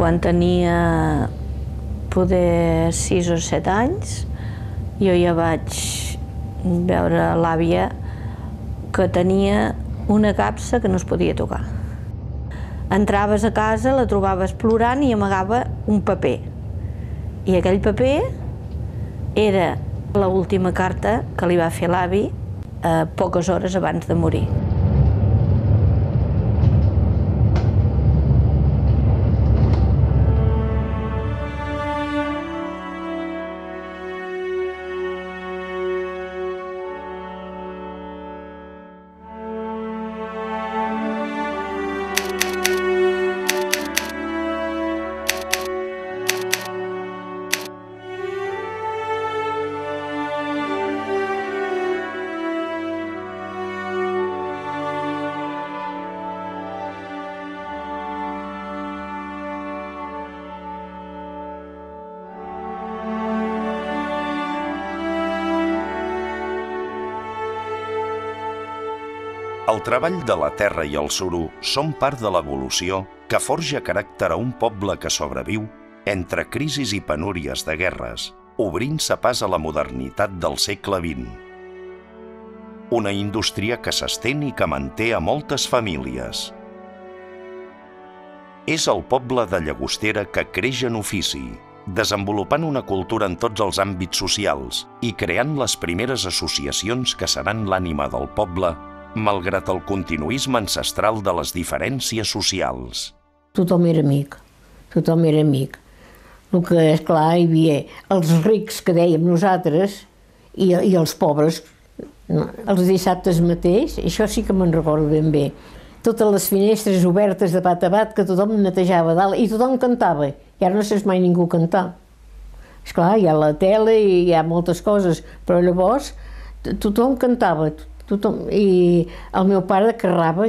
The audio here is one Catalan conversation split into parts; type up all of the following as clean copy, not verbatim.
quan tenia poder 6 o 7 anys, jo ja vaig veure l'àvia que tenia una capsa que no es podia tocar. Entraves a casa, la trobaves plorant i amagava un paper. I aquell paper era l'última carta que li va fer l'avi poques hores abans de morir. El treball de la terra i el suro són part de l'evolució que forja caràcter a un poble que sobreviu entre crisis i penúries de guerres, obrint-se pas a la modernitat del segle XX. Una indústria que s'estén i que manté a moltes famílies. És el poble de Llagostera que creix en ofici, desenvolupant una cultura en tots els àmbits socials i creant les primeres associacions que seran l'ànima del poble, malgrat el continuisme ancestral de les diferències socials. Tothom era amic, tothom era amic. El que, esclar, hi havia els rics que dèiem nosaltres i els pobres. Els dissabtes mateix, això sí que me'n recordo ben bé, totes les finestres obertes de bat a bat, que tothom netejava dalt i tothom cantava. I ara no sents mai ningú cantar. Esclar, hi ha la tele i hi ha moltes coses, però llavors tothom cantava. I el meu pare carrava,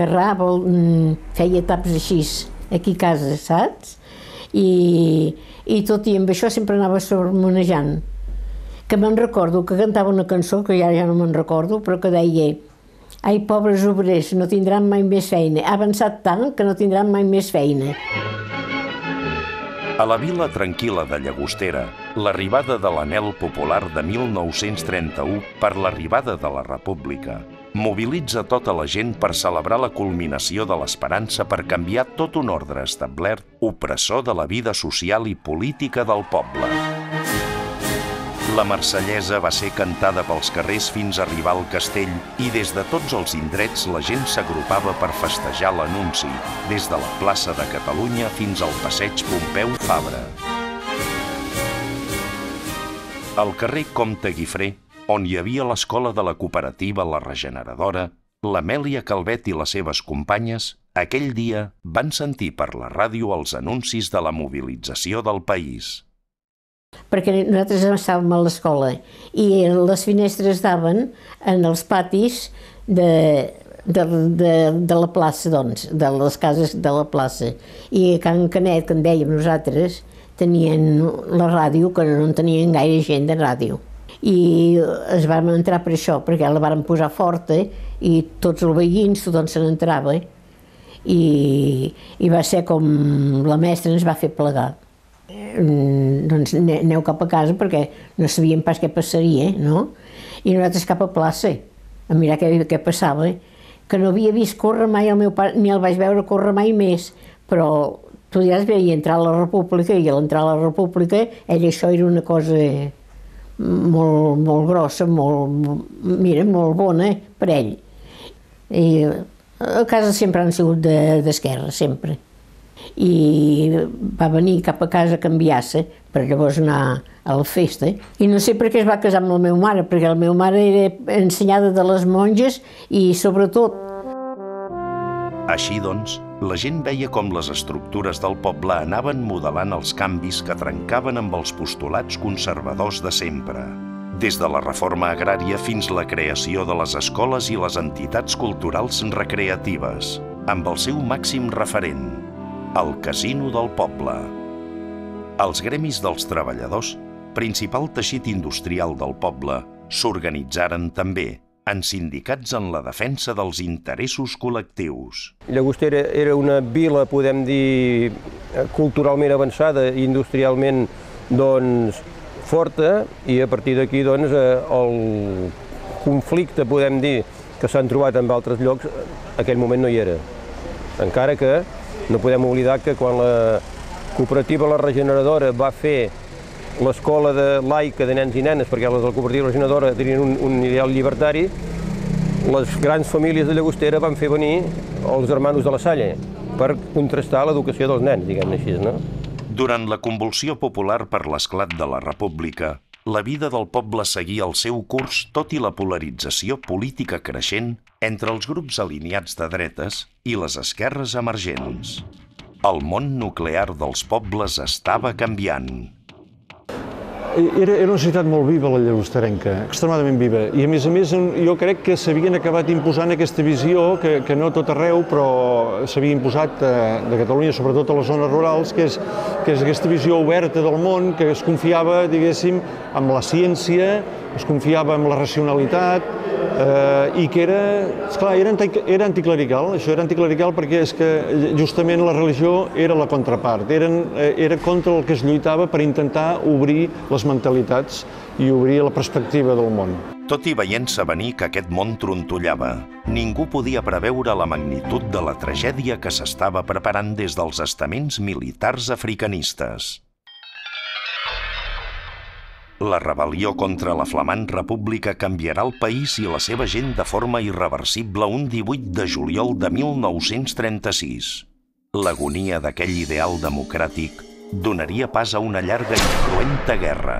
feia taps així, aquí a casa, saps? I tot i amb això sempre anava sermonejant. Que me'n recordo que cantava una cançó, que ja no me'n recordo, però que deia: ai, pobres obrers, no tindran mai més feina. Ha avançat tant que no tindran mai més feina. A la vila tranquil·la de Llagostera, l'arribada de l'anhel popular de 1931 per l'arribada de la República mobilitza tota la gent per celebrar la culminació de l'esperança per canviar tot un ordre establert, opressor de la vida social i política del poble. La Marsellesa va ser cantada pels carrers fins a arribar al castell i des de tots els indrets la gent s'agrupava per festejar l'anunci, des de la plaça de Catalunya fins al passeig Pompeu Fabra. Al carrer Comte Guifré, on hi havia l'escola de la cooperativa La Regeneradora, l'Amèlia Calvet i les seves companyes, aquell dia van sentir per la ràdio els anuncis de la mobilització del país. Perquè nosaltres estàvem a l'escola i les finestres daven en els patis de la plaça, doncs, de les cases de la plaça. I a Can Canet, que en dèiem nosaltres, tenien la ràdio, que no en tenien gaire gent de ràdio. I es vam entrar per això, perquè la varen posar forta i tots els veïns, tothom se n'entrava. I va ser com la mestra ens va fer plegar. Doncs aneu cap a casa perquè no sabíem pas què passaria, no? I nosaltres cap a plaça, a mirar què passava, que no havia vist córrer mai el meu pare, ni el vaig veure córrer mai més, però tu ja es veia entrar a la República i a l'entrar a la República això era una cosa molt grossa, molt bona per ell. I a casa sempre han sigut d'esquerra, sempre. I va venir cap a casa a canviar-se per llavors anar a la festa. I no sé per què es va casar amb la meva mare, perquè la meva mare era ensenyada de les monges i sobretot... Així doncs, la gent veia com les estructures del poble anaven modelant els canvis que trencaven amb els postulats conservadors de sempre. Des de la reforma agrària fins la creació de les escoles i les entitats culturals recreatives, amb el seu màxim referent, el casino del poble. Els gremis dels treballadors, principal teixit industrial del poble, s'organitzaren també en sindicats en la defensa dels interessos col·lectius. Llagostera era una vila, podem dir, culturalment avançada i industrialment forta, i a partir d'aquí el conflicte, podem dir, que s'han trobat en altres llocs, en aquell moment no hi era. Encara que no podem oblidar que quan la cooperativa La Regeneradora va fer l'escola laica de nens i nenes, perquè les de la cooperativa Regeneradora tenien un ideal llibertari, les grans famílies de Llagostera van fer venir els germanos de la Salle per contrastar l'educació dels nens, diguem-ne així, no? Durant la convulsió popular per l'esclat de la República, la vida del poble seguia el seu curs tot i la polarització política creixent entre els grups alineats de dretes i les esquerres emergents. El món nuclear dels pobles estava canviant. Era una societat molt viva, la llagosterenca, extremadament viva. I a més, jo crec que s'havien acabat imposant aquesta visió, que no a tot arreu, però s'havia imposat de Catalunya, sobretot a les zones rurals, que és aquesta visió oberta del món, que es confiava, diguéssim, en la ciència, es confiava en la racionalitat, i que era anticlerical. Això era anticlerical perquè és que justament la religió era la contrapart, era contra el que es lluitava per intentar obrir les mentalitats i obrir la perspectiva del món. Tot i veient-se venir que aquest món trontollava, ningú podia preveure la magnitud de la tragèdia que s'estava preparant des dels estaments militars africanistes. La rebel·lió contra la flamant república canviarà el país i la seva gent de forma irreversible un 18 de juliol de 1936. L'agonia d'aquell ideal democràtic donaria pas a una llarga i cruenta guerra.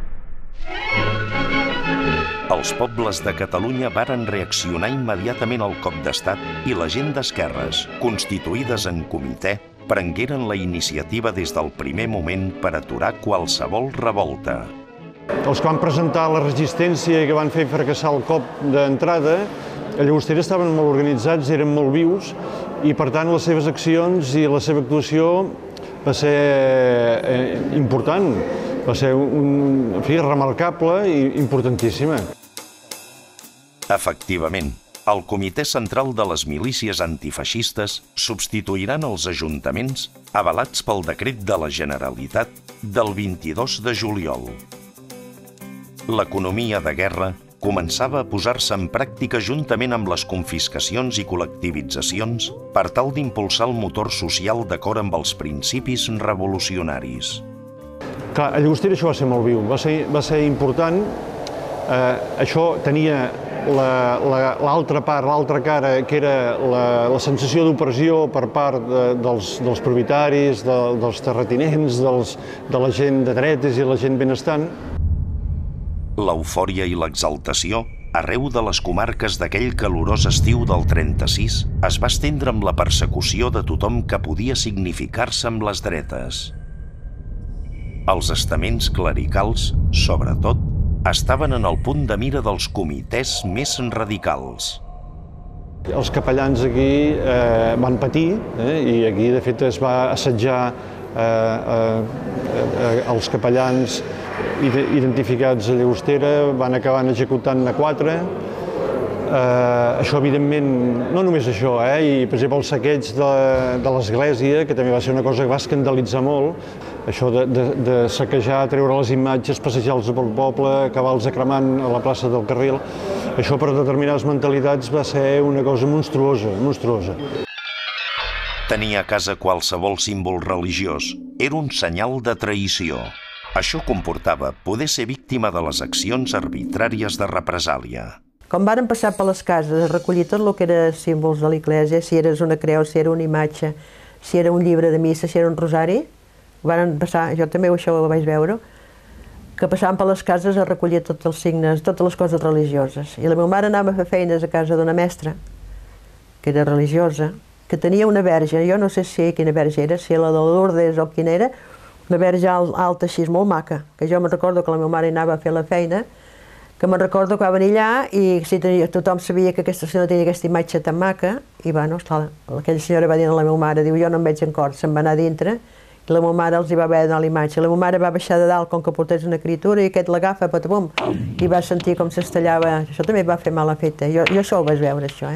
Els pobles de Catalunya varen reaccionar immediatament al cop d'estat i la gent d'esquerres, constituïdes en comitè, prengueren la iniciativa des del primer moment per aturar qualsevol revolta. Els que van presentar la resistència i que van fer fracassar el cop d'entrada, a Llagostera estaven molt organitzats, eren molt vius, i per tant les seves accions i la seva actuació va ser important, va ser remarcable i importantíssima. Efectivament, el Comitè Central de les Milícies Antifeixistes substituiran els ajuntaments avalats pel decret de la Generalitat del 22 de juliol. L'economia de guerra començava a posar-se en pràctica juntament amb les confiscacions i col·lectivitzacions per tal d'impulsar el motor social d'acord amb els principis revolucionaris. Clar, a Llagostera això va ser molt viu, va ser important. Això tenia l'altra part, l'altra cara, que era la sensació d'opressió per part dels propietaris, dels terratinents, de la gent de dretes i la gent benestant. L'eufòria i l'exaltació, arreu de les comarques d'aquell calorós estiu del 36, es va estendre amb la persecució de tothom que podia significar-se amb les dretes. Els estaments clericals, sobretot, estaven en el punt de mira dels comitès més radicals. Els capellans aquí van patir, i aquí de fet es va assetjar els capellans identificats a Llagostera, van acabar executant-ne 4. Això, evidentment, no només això, i per exemple el saqueig de l'església, que també va ser una cosa que va escandalitzar molt, això de saquejar, treure les imatges, passejar-los pel poble, acabar-los cremant a la plaça del Carril, això per determinades mentalitats va ser una cosa monstruosa, monstruosa. Tenir a casa qualsevol símbol religiós era un senyal de traïció. Això comportava poder ser víctima de les accions arbitràries de represàlia. Quan varen passar per les cases a recollir tot el que era símbols de l'Església, si eres una creu, si era una imatge, si era un llibre de missa, si era un rosari, varen passar, jo també això ho vaig veure, que passaven per les cases a recollir tots els signes, totes les coses religioses. I la meva mare anava a fer feines a casa d'una mestra, que era religiosa, que tenia una verge, jo no sé si quina verge era, si la de Lourdes o quina era, una verge alta així, molt maca, que jo me'n recordo que la meva mare anava a fer la feina, que me'n recordo que va venir allà i tothom sabia que aquesta senyora tenia aquesta imatge tan maca, i bueno, esclar, aquella senyora va dir a la meva mare, diu, jo no em veig en cor, se'n va anar a dintre La meva mare els hi va haver d'anar a la imatge. La meva mare va baixar de dalt com que portés una criatura i aquest l'agafa, patabum, i va sentir com s'estallava. Això també va fer mal efecte. Jo això ho vaig veure, això,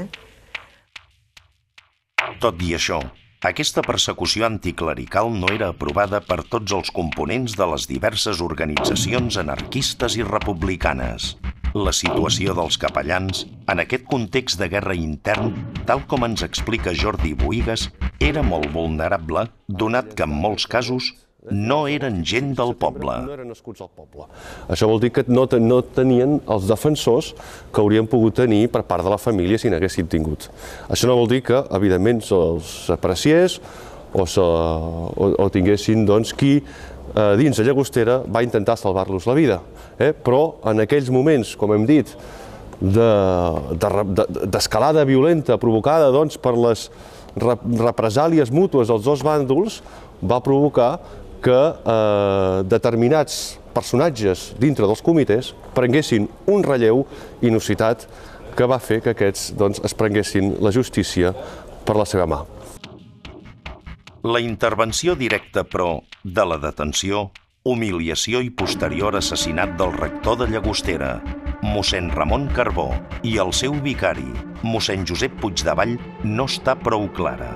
Tot i això, aquesta persecució anticlerical no era aprovada per tots els components de les diverses organitzacions anarquistes i republicanes. La situació dels capellans, en aquest context de guerra intern, tal com ens explica Jordi Bohigas, era molt vulnerable, donat que en molts casos no eren gent del poble. No eren nascuts al poble. Això vol dir que no tenien els defensors que haurien pogut tenir per part de la família si n'haguessin tingut. Això no vol dir que, evidentment, se'ls apreciés o tinguessin qui dins de Llagostera va intentar salvar-los la vida. Però en aquells moments, com hem dit, d'escalada violenta provocada per les represàlies mútues dels dos bàndols, va provocar que determinats personatges dintre dels comitès prenguessin un relleu inusitat que va fer que aquests es prenguessin la justícia per la seva mà. La intervenció directa, però, de la detenció, humiliació i posterior assassinat del rector de Llagostera, mossèn Ramon Carbó, i el seu vicari, mossèn Josep Puigdevall, no està prou clara.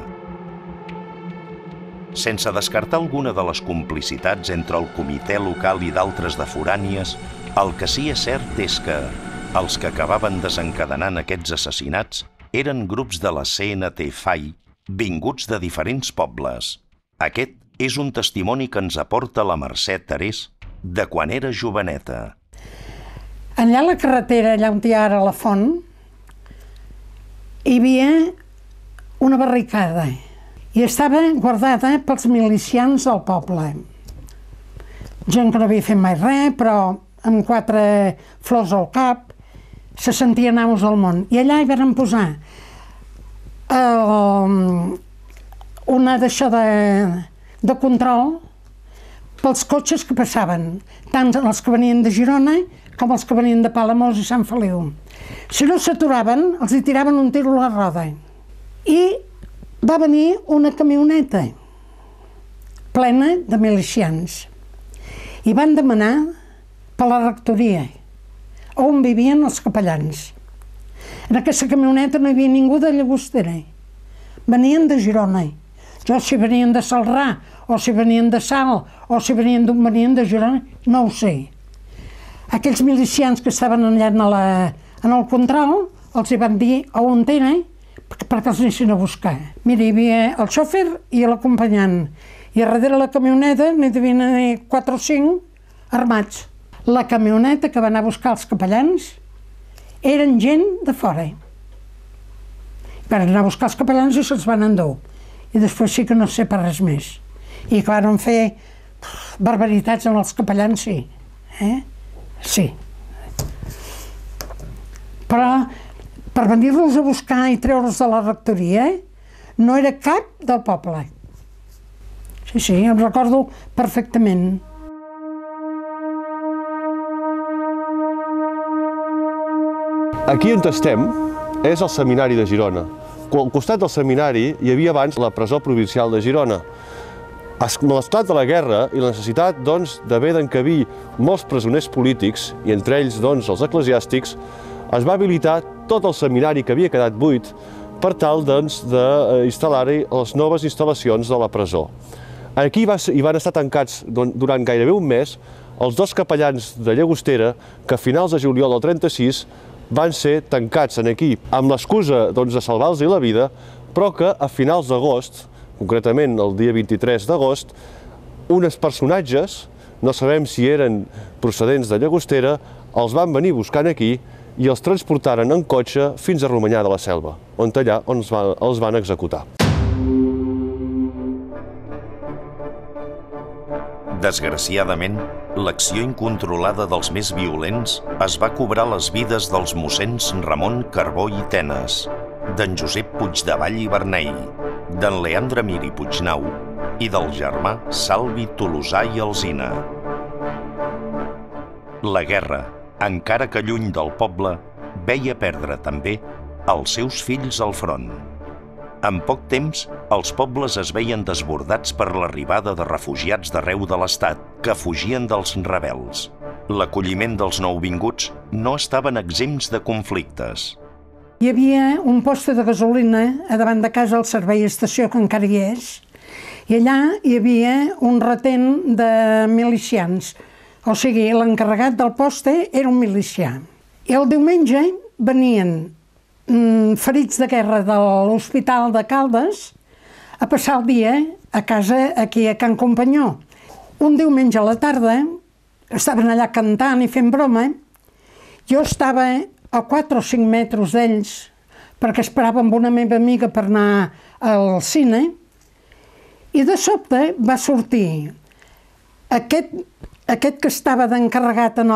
Sense descartar alguna de les complicitats entre el comitè local i d'altres de forànies, el que sí és cert és que els que acabaven desencadenant aquests assassinats eren grups de la CNT-FAI vinguts de diferents pobles. Aquest és un testimoni que ens aporta la Mercè Terés de quan era joveneta. Allà a la carretera, allà on hi ha ara la font, hi havia una barricada i estava guardada pels milicians del poble. Gent que no havia fet mai res, però amb 4 flors al cap se sentien amos del món. I allà hi van posar una d'això de control pels cotxes que passaven, tant els que venien de Girona com els que venien de Palamós i Sant Feliu. Si no s'aturaven, els hi tiraven un tiro a la roda. I va venir una camioneta plena de milicians i van demanar per la rectoria on vivien els capellans. En aquesta camioneta no hi havia ningú de Llagostera. Venien de Girona. Jo si venien de Celrà, o si venien de Salt, o si venien de Girona, no ho sé. Aquells milicians que estaven allà en el control, els hi van dir on eren perquè els anessin a buscar. Mira, hi havia el xòfer i l'acompanyant. I a darrere la camioneta n'hi devien haver 4 o 5 armats. La camioneta que va anar a buscar els capellans eren gent de fora. Van anar a buscar els capellans i se'ls van endur. I després sí que no sé per res més. I que van fer barbaritats amb els capellans, sí. Sí. Però per venir-los a buscar i treure'ls de la rectoria no era cap del poble. Sí, em recordo perfectament. Aquí on estem és el Seminari de Girona. Al costat del seminari hi havia abans la presó provincial de Girona. Amb l'esclat de la guerra i la necessitat d'haver d'encabir molts presoners polítics, i entre ells els eclesiàstics, es va habilitar tot el seminari que havia quedat buit per tal d'instal·lar-hi les noves instal·lacions de la presó. Aquí hi van estar tancats durant gairebé un mes els 2 capellans de Llagostera que a finals de juliol del 36 van ser tancats aquí amb l'excusa de salvar-los la vida, però que a finals d'agost, concretament el dia 23 d'agost, uns personatges, no sabem si eren procedents de Llagostera, els van venir buscant aquí i els transportaren en cotxe fins a Romanyà de la Selva, on allà els van executar. Desgraciadament, l'acció incontrolada dels més violents es va cobrar les vides dels mossens Ramon Carbó i Tenes, d'en Josep Puigdevall i Vernei, d'en Leandre Mir i Puignau i del germà Salvi Tolosà i Alsina. La guerra, encara que lluny del poble, veia perdre també els seus fills al front. En poc temps, els pobles es veien desbordats per l'arribada de refugiats d'arreu de l'Estat que fugien dels rebels. L'acolliment dels nouvinguts no estaven exempts de conflictes. Hi havia un poste de gasolina a davant de casa al servei estació, que encara hi és, i allà hi havia un retent de milicians. O sigui, l'encarregat del poste era un milicià. I el diumenge venien ferits de guerra de l'Hospital de Caldes a passar el dia a casa aquí a Can Companyó. Un diumenge a la tarda estaven allà cantant i fent broma. Jo estava a 4 o 5 metres d'ells perquè esperava amb una meva amiga per anar al cine, i de sobte va sortir aquest que estava d'encarregat en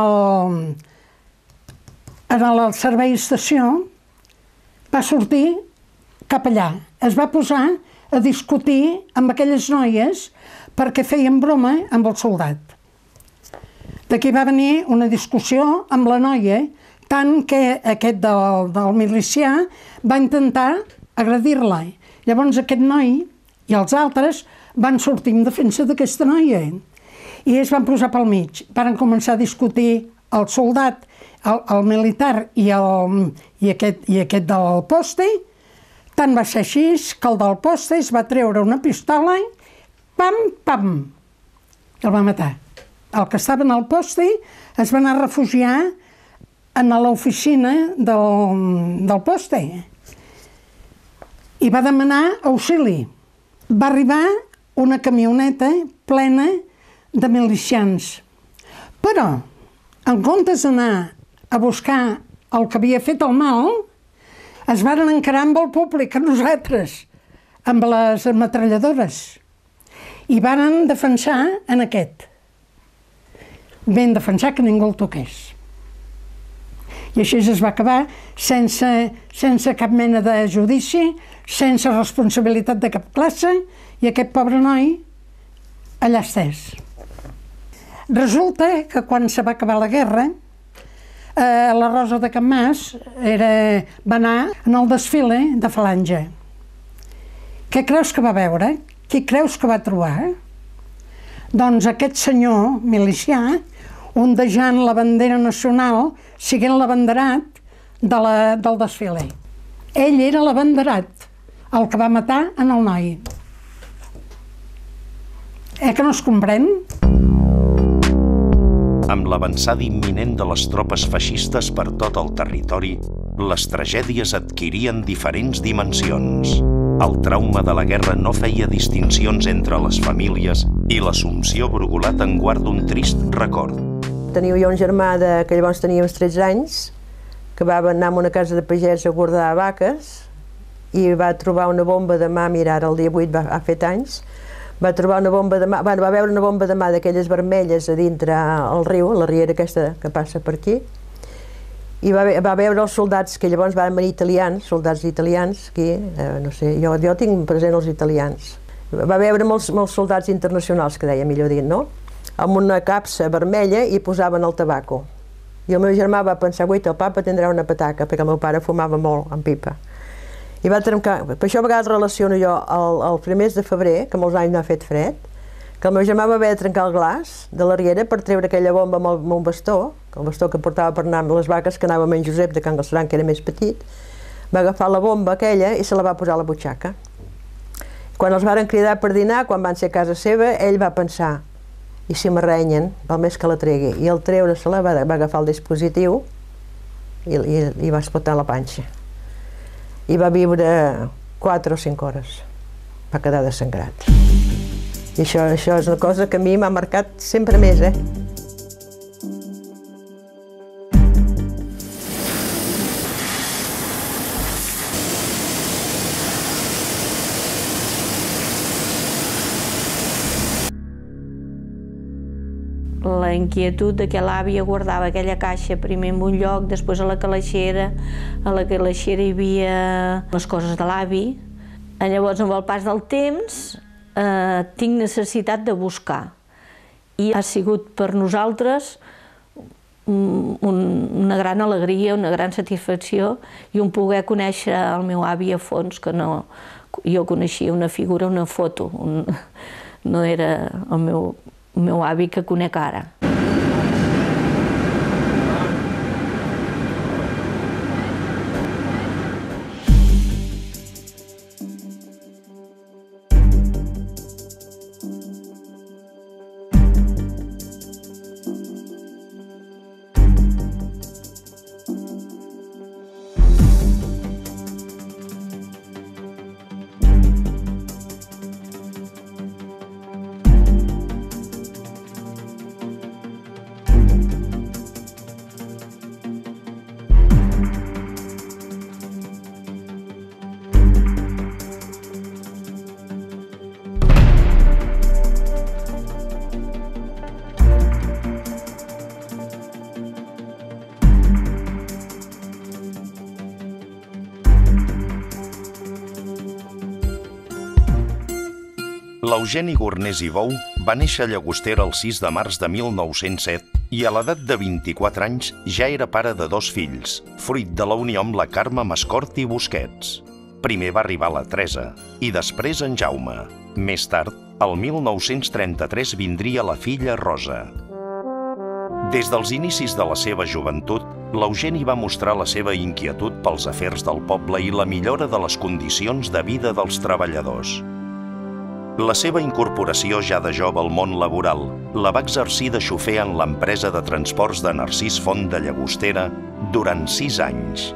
el servei estació, va sortir cap allà. Es va posar a discutir amb aquelles noies perquè feien broma amb el soldat. D'aquí va venir una discussió amb la noia, tant que aquest del milicià va intentar agredir-la. Llavors aquest noi i els altres van sortir en defensa d'aquesta noia i es van posar pel mig. Van començar a discutir el soldat, el militar i aquest del poste. Tant va ser així que el del poste es va treure una pistola, pam, pam, i el va matar. El que estava en el poste es va anar a refugiar en l'oficina del poste i va demanar auxili. Va arribar una camioneta plena de milicians, però en comptes d'anar a buscar el que havia fet el mal, es varen encarar amb el públic, a nosaltres, amb les ametralladores, i varen defensar en aquest. Ben defensar que ningú el toqués. I així es va acabar sense cap mena de judici, sense responsabilitat de cap classe, i aquest pobre noi allà estès. Resulta que quan se va acabar la guerra, la Rosa de Can Mas va anar en el desfile de Falange. Què creus que va veure? Qui creus que va trobar? Doncs aquest senyor milicià, ondejant la bandera nacional, siguent l'abanderat del desfile. Ell era l'abanderat, el que va matar en el noi. Que no es comprèn? Amb l'avançada imminent de les tropes feixistes per tot el territori, les tragèdies adquirien diferents dimensions. El trauma de la guerra no feia distincions entre les famílies i l'Assumpció Brugulat en guarda un trist record. Tenia jo un germà que llavors tenia uns 13 anys, que va anar a una casa de pagès a guardar vaques i va trobar una bomba de mà, mira, ara el dia 8 ha fet anys, va trobar una bomba de mà, va veure una bomba de mà d'aquelles vermelles a dintre el riu, la riera aquesta que passa per aquí, i va veure els soldats que llavors van venir italians, soldats italians, aquí, no sé, jo tinc present els italians. Va veure molts soldats internacionals, que deia, millor dit, no? Amb una capsa vermella i posaven el tabaco. I el meu germà va pensar, guaita, el papa tindrà una pataca, perquè el meu pare fumava molt amb pipa. I va trencar, per això a vegades relaciono jo el primers de febrer, que molts anys no ha fet fred, que el meu germà va haver de trencar el glaç de la riera per treure aquella bomba amb un bastó, el bastó que portava per anar amb les vaques, que anava amb en Josep de Can Galceran, que era més petit, va agafar la bomba aquella i se la va posar a la butxaca. Quan els varen cridar per dinar, quan van ser a casa seva, ell va pensar, i si m'arrenyen, val més que la tregui. I al treure-se-la va agafar el dispositiu i va explotar la panxa. I va viure 4 o 5 hores. Va quedar desangrat. I això és una cosa que a mi m'ha marcat sempre més, La inquietud de que l'àvia guardava aquella caixa primer en un lloc, després a la calaixera hi havia les coses de l'avi. Llavors, amb el pas del temps, tinc necessitat de buscar. I ha sigut per nosaltres una gran alegria, una gran satisfacció i un poder conèixer el meu avi a fons, que jo coneixia una figura, una foto, no era el meu avi que conec ara. L'Eugeni Gornés i Bou va néixer a Llagostera el 6 de març de 1907 i a l'edat de 24 anys ja era pare de 2 fills, fruit de la unió amb la Carme Mascort i Busquets. Primer va arribar la Teresa i després en Jaume. Més tard, el 1933, vindria la filla Rosa. Des dels inicis de la seva joventut, l'Eugeni va mostrar la seva inquietud pels afers del poble i la millora de les condicions de vida dels treballadors. La seva incorporació ja de jove al món laboral la va exercir de xofer en l'empresa de transports de Narcís Font de Llagostera durant 6 anys.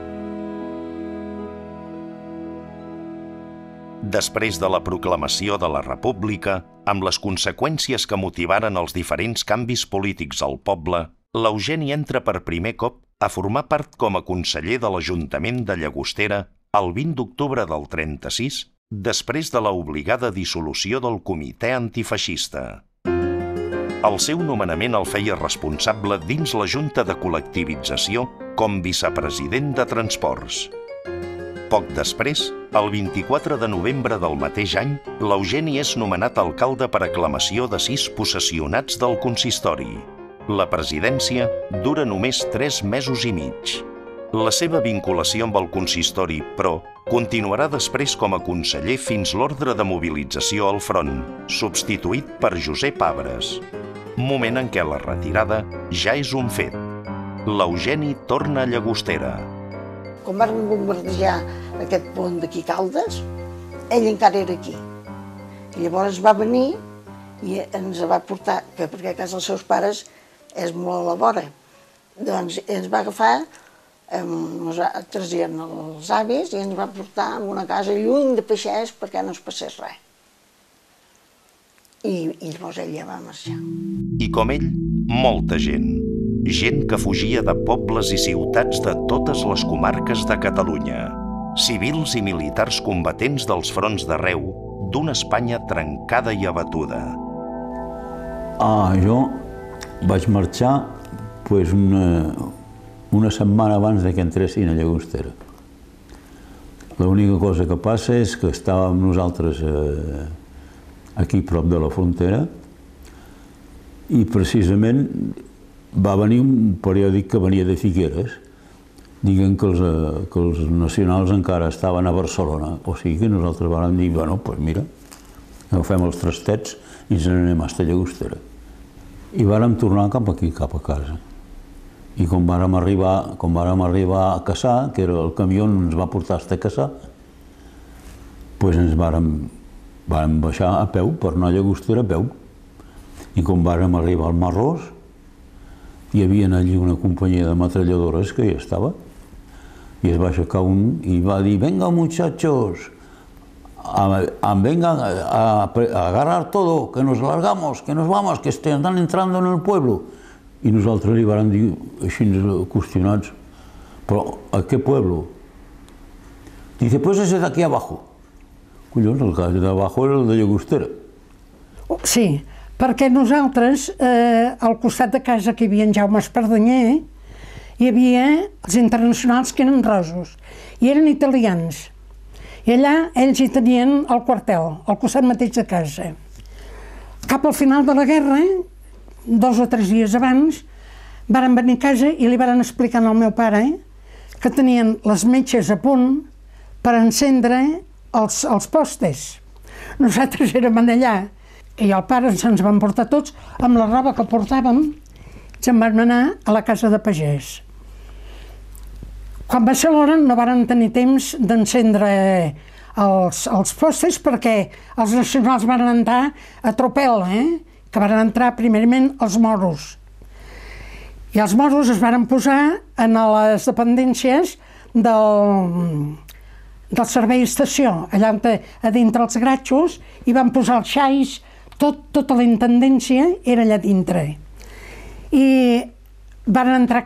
Després de la proclamació de la República, amb les conseqüències que motivaren els diferents canvis polítics al poble, l'Eugeni entra per primer cop a formar part com a conseller de l'Ajuntament de Llagostera el 20 d'octubre del 36, després de l'obligada dissolució del Comitè Antifeixista. El seu nomenament el feia responsable dins la Junta de Col·lectivització com vicepresident de Transports. Poc després, el 24 de novembre del mateix any, l'Eugeni és nomenat alcalde per aclamació de 6 possessionats del consistori. La presidència dura només 3 mesos i mig. La seva vinculació amb el consistori, però, continuarà després com a conseller fins l'ordre de mobilització al front, substituït per Josep Abres. Moment en què la retirada ja és un fet. L'Eugeni torna a Llagostera. Quan van bombardejar aquest pont d'aquí Caldes, ell encara era aquí. I llavors va venir i ens va portar, perquè a casa dels seus pares és molt a la vora, doncs ens va agafar, nosaltres eren els avis, i ens va portar a una casa lluny de Peixers perquè no es passés res. I llavors ell ja va marxar. I com ell, molta gent. Gent que fugia de pobles i ciutats de totes les comarques de Catalunya. Civils i militars combatents dels fronts d'arreu, d'una Espanya trencada i abatuda. Jo vaig marxar una setmana abans que entressin a Llagostera. L'única cosa que passa és que estàvem nosaltres aquí prop de la frontera i precisament va venir un periòdic que venia de Figueres dient que els nacionals encara estaven a Barcelona. O sigui que nosaltres vam dir, bueno, doncs mira, agafem els trastets i ens n'anem a Llagostera. I vàrem tornar cap aquí, cap a casa. I quan vàrem arribar a Cassà, que era el camió que ens va portar a Cassà, doncs ens vàrem baixar a peu, per anar a Llagostera a peu. I quan vàrem arribar al Marrós, hi havia allí una companyia de metralladores que hi estava. I es va aixecar un i va dir, venga muchachos, venga a agarrar todo, que nos largamos, que nos vamos, que están entrando en el pueblo. I nosaltres li vàrem dir, així qüestionats, però a què pueblo? Dice, pues ese de aquí abajo. Collons, el cas d'abajo era el de Llagostera. Sí, perquè nosaltres, al costat de casa que hi havia en Jaume Espardenyer, hi havia els internacionals que eren rosos, i eren italians. I allà ells hi tenien el quartel, al costat mateix de casa. Cap al final de la guerra, 2 o 3 dies abans, varen venir a casa i li varen explicar al meu pare que tenien les metges a punt per encendre els postes. Nosaltres érem allà i el pare se'ns van portar tots amb la roba que portàvem, se'n van anar a la casa de pagès. Quan va ser l'hora no varen tenir temps d'encendre els postes perquè els nacionals van entrar a tropel, que van entrar primerament els moros. I els moros es van posar en les dependències del servei estació, allà a dintre els gratxos, i van posar els xais, tota la intendència era allà dintre. I van entrar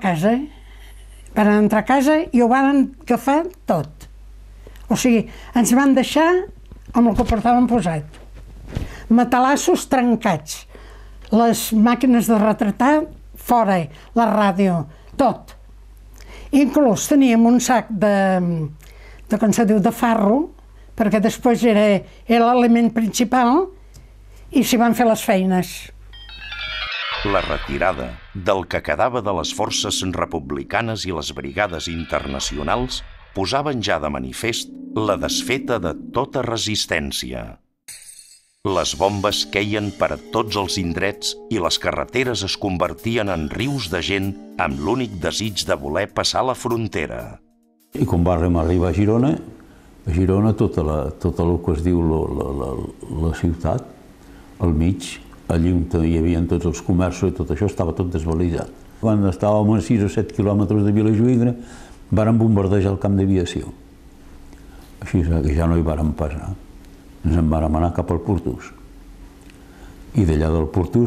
a casa i ho van agafar tot. O sigui, ens van deixar amb el que portàvem posat. Matalassos trencats, les màquines de retratar fora, la ràdio, tot. Inclús teníem un sac com se diu, de farro, perquè després era l'element principal, i s'hi van fer les feines. La retirada del que quedava de les forces republicanes i les brigades internacionals posaven ja de manifest la desfeta de tota resistència. Les bombes queien per a tots els indrets i les carreteres es convertien en rius de gent amb l'únic desig de voler passar la frontera. I quan vàrem arribar a Girona tot el que es diu la ciutat, al mig, allí on hi havia tots els comerços i tot això estava tot desvalidat. Quan estàvem a 6 o 7 quilòmetres de Vilajuïga, vàrem bombardejar el camp d'aviació. Així que ja no hi vàrem passar. Ens en vàrem anar cap al Portús. I d'allà del Portús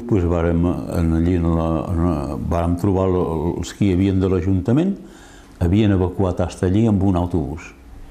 vàrem trobar els que hi havia de l'Ajuntament, havien evacuat fins allí amb un autobús.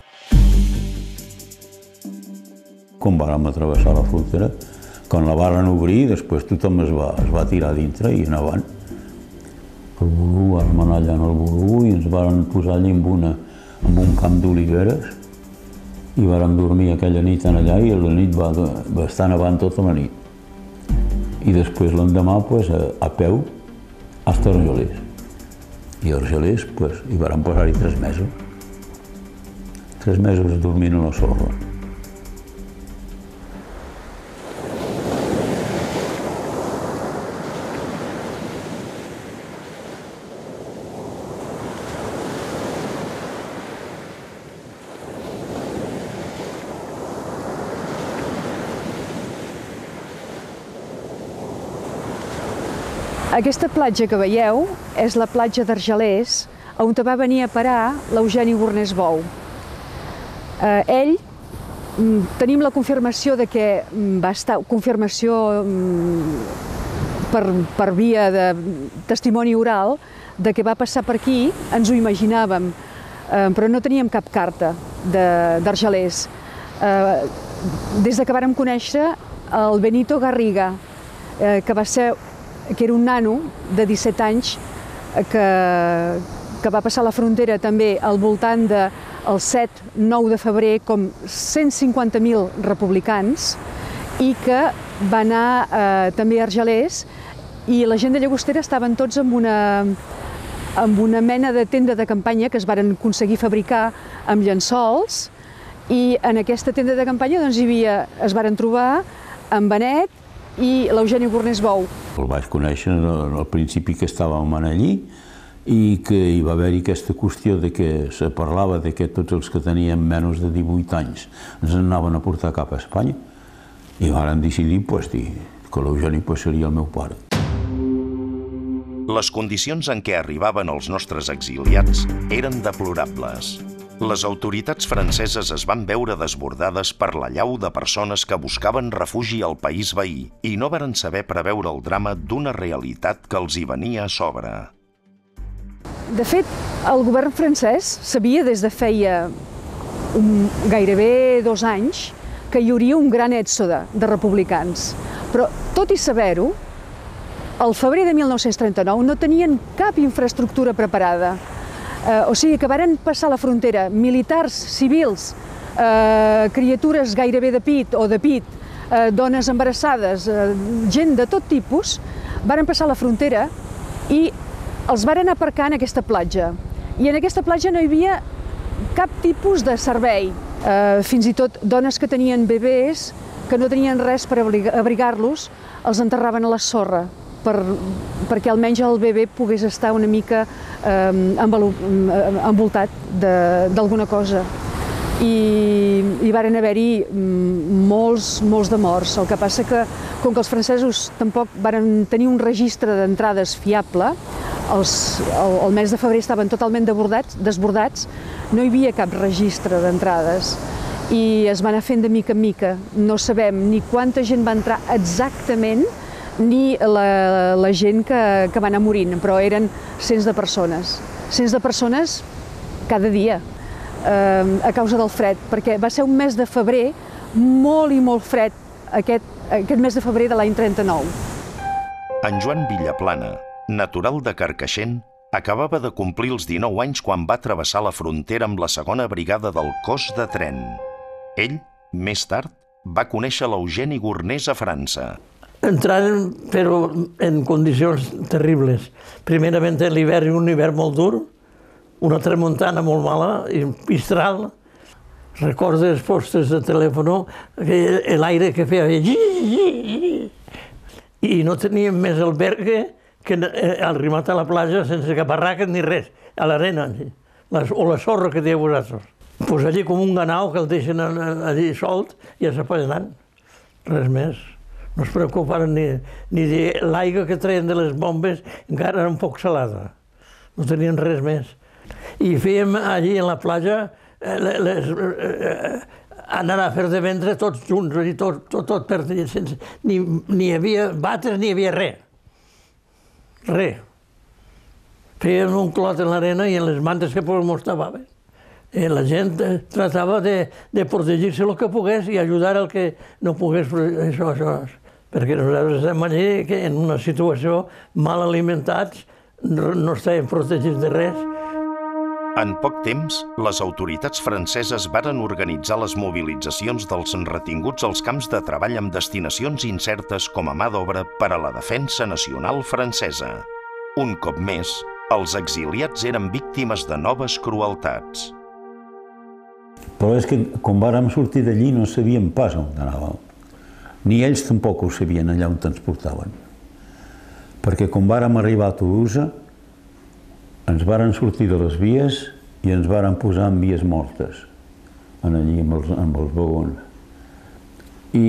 Quan vàrem travessar la frontera, quan la varen obrir, després tothom es va tirar dintre i endavant. El Bolú, vàrem anar allà en el Bolú i ens varen posar allà en un camp d'oliveres i vàrem dormir aquella nit allà i la nit va estar nevant tota la nit. I després l'endemà a peu fins a Argelers. I a Argelers hi vàrem passar-hi 3 mesos. 3 mesos dormint a la sorra. Aquesta platja que veieu és la platja d'Argelers, on va venir a parar l'Eugeni Bornès Bou. Ell, tenim la confirmació de que va estar, confirmació per via de testimoni oral, de que va passar per aquí, ens ho imaginàvem, però no teníem cap carta d'Argelers. Des que vàrem conèixer el Benito Garriga, que era un nano de 17 anys que va passar la frontera també al voltant del 7-9 de febrer com 150.000 republicans i que va anar també a Argelers i la gent de Llagostera estaven tots amb una mena de tenda de campanya que es varen aconseguir fabricar amb llençols i en aquesta tenda de campanya es varen trobar en Benet i l'Eugeni Bornès Bou. El vaig conèixer al principi que estàvem allí i que hi va haver-hi aquesta qüestió de que se parlava de que tots els que tenien menys de 18 anys ens anaven a portar cap a Espanya i varen decidir que l'Eugeni seria el meu pare. Les condicions en què arribaven els nostres exiliats eren deplorables. Les autoritats franceses es van veure desbordades per l'allau de persones que buscaven refugi al país veí i no varen saber preveure el drama d'una realitat que els hi venia a sobre. De fet, el govern francès sabia des de feia gairebé 2 anys que hi hauria un gran èxode de republicans. Però, tot i saber-ho, al febrer de 1939 no tenien cap infraestructura preparada. O sigui que varen passar la frontera militars, civils, criatures gairebé de pit o de pit, dones embarassades, gent de tot tipus, varen passar la frontera i els varen aparcar en aquesta platja. I en aquesta platja no hi havia cap tipus de servei, Fins i tot dones que tenien bebès, que no tenien res per abrigar-los, els enterraven a la sorra, perquè almenys el bebè pogués estar una mica envoltat d'alguna cosa. I varen haver-hi molts de morts. El que passa que, com que els francesos tampoc varen tenir un registre d'entrades fiable, el mes de febrer estaven totalment desbordats, no hi havia cap registre d'entrades i es va anar fent de mica en mica. No sabem ni quanta gent va entrar exactament, ni la gent que va anar morint, però eren cents de persones. Cents de persones cada dia, a causa del fred, perquè va ser un mes de febrer molt i molt fred, aquest mes de febrer de l'any 39. En Joan Villaplana, natural de Carcaixent, acabava de complir els 19 anys quan va travessar la frontera amb la segona brigada del cos de tren. Ell, més tard, va conèixer l'Eugeni Gornés a França. Entraren, però en condicions terribles. Primerament l'hivern, un hivern molt dur, una tramuntana molt mala, i Mistral. Recordo els postes de telèfon, l'aire que feia... I no teníem més albergue que arribat a la platja sense cap barraca ni res, a l'arena, o la sorra que dieu vosaltres. Pues allí com un ganau que el deixen allí solt i ja se poden anar, res més. No es preocuparen ni de l'aigua que treien de les bombes, encara era un poc salada, no tenien res més. I fèiem allí a la platja anar a fer de ventre tots junts, tot per allà, ni hi havia bates ni hi havia res. Res. Fèiem un clot en l'arena i en les mantes que mos tapaven. La gent tratava de protegir-se el que pogués i ajudar el que no pogués, això. Perquè nosaltres estem allí que en una situació mal alimentats, no estàvem protegits de res. En poc temps, les autoritats franceses varen organitzar les mobilitzacions dels retinguts als camps de treball amb destinacions incertes com a mà d'obra per a la defensa nacional francesa. Un cop més, els exiliats eren víctimes de noves crueltats. Però és que quan vàrem sortir d'allí no sabíem pas on anàvem. Ni ells tampoc ho sabien allà on ens portaven. Perquè quan vàrem arribar a Toulouse, ens varen sortir de les vies i ens varen posar en vies mortes, allí amb els vagons. I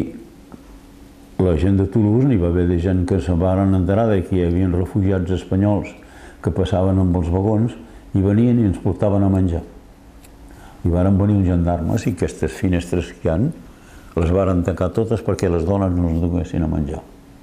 la gent de Toulouse, n'hi va haver de gent que se varen enterar que hi havia refugiats espanyols que passaven amb els vagons i venien i ens portaven a menjar. I varen venir uns gendarmes i aquestes finestres que hi ha les varen tancar totes perquè les dones no es duguessin a menjar.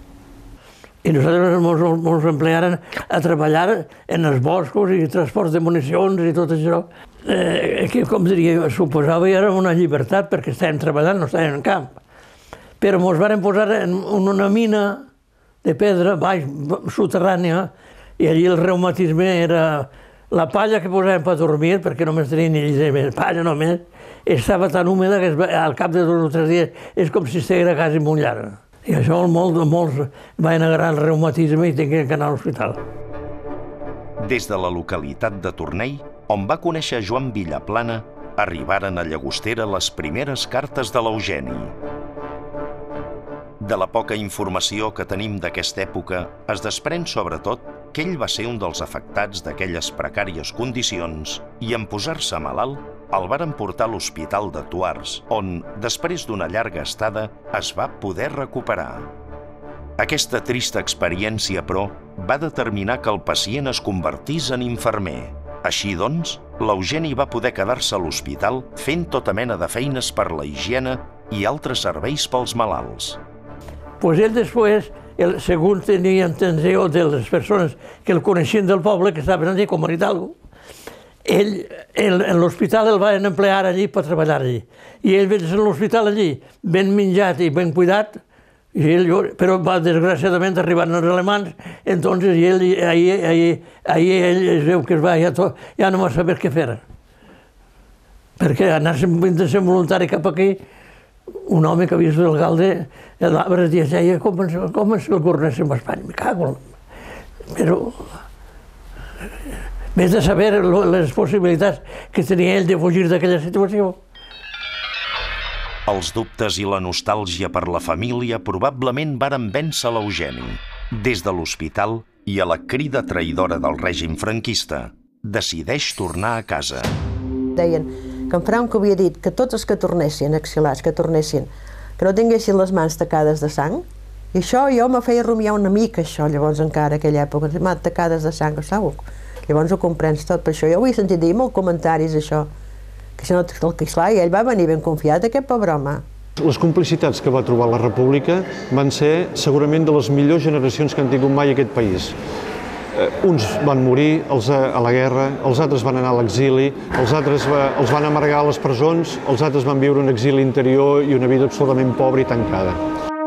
I nosaltres ens emplearen a treballar en els boscos i transports de municions i tot això. Que, com diria, suposava que era una llibertat perquè estàvem treballant, no estàvem en camp. Però ens varen posar en una mina de pedra, baix, soterrània, i allí el reumatisme era la palla que posàvem per dormir, perquè només tenia ni més palla només, estava tan húmeda que al cap de 2 o 3 dies és com si estigués quasi mullat. I això molts van agarrar el reumatisme i tenien que anar a l'hospital. Des de la localitat de Tornell, on va conèixer Joan Villaplana, arribaren a Llagostera les primeres cartes de l'Eugeni. De la poca informació que tenim d'aquesta època, es desprèn sobretot que ell va ser un dels afectats d'aquelles precàries condicions i en posar-se malalt el varen portar a l'Hospital de Thouars, on, després d'una llarga estada, es va poder recuperar. Aquesta trista experiència, però, va determinar que el pacient es convertís en infermer. Així doncs, l'Eugeni va poder quedar-se a l'hospital fent tota mena de feines per la higiene i altres serveis pels malalts. Pues ell després, segons tenia entenció de les persones que el coneixien del poble, que estaven allí, com a Hidalgo, en l'hospital el van emplear allí per treballar allí. I ell va ser a l'hospital allí, ben menjat i ben cuidat, però desgraciadament arribant els alemans, entonces ahir ell es veu que es va, ja no va saber què fer. Perquè anar-se de ser voluntari cap aquí, un home que havia estat alcalde, l'arbre deia, com és el Gornés en Espanya? Me cago. Però vés de saber les possibilitats que tenia ell de fugir d'aquella situació. Els dubtes i la nostàlgia per la família probablement varen vèncer l'Eugeni. Des de l'hospital i a la crida traïdora del règim franquista, decideix tornar a casa. Deien que en Franco havia dit que tots els que tornessin, exilats, que tornessin, que no tinguessin les mans tacades de sang, i això jo me feia rumiar una mica, això, llavors encara, aquella època, les mans tacades de sang, saps? Llavors ho comprens tot, per això jo ho he sentit dir molt comentaris, això, que això no, clar, i ell va venir ben confiat, aquest pobre home. Les complicitats que va trobar la República van ser segurament de les millors generacions que han tingut mai aquest país. Uns van morir a la guerra, els altres van anar a l'exili, els altres els van amargar a les presons, els altres van viure un exili interior i una vida absolutament pobra i tancada.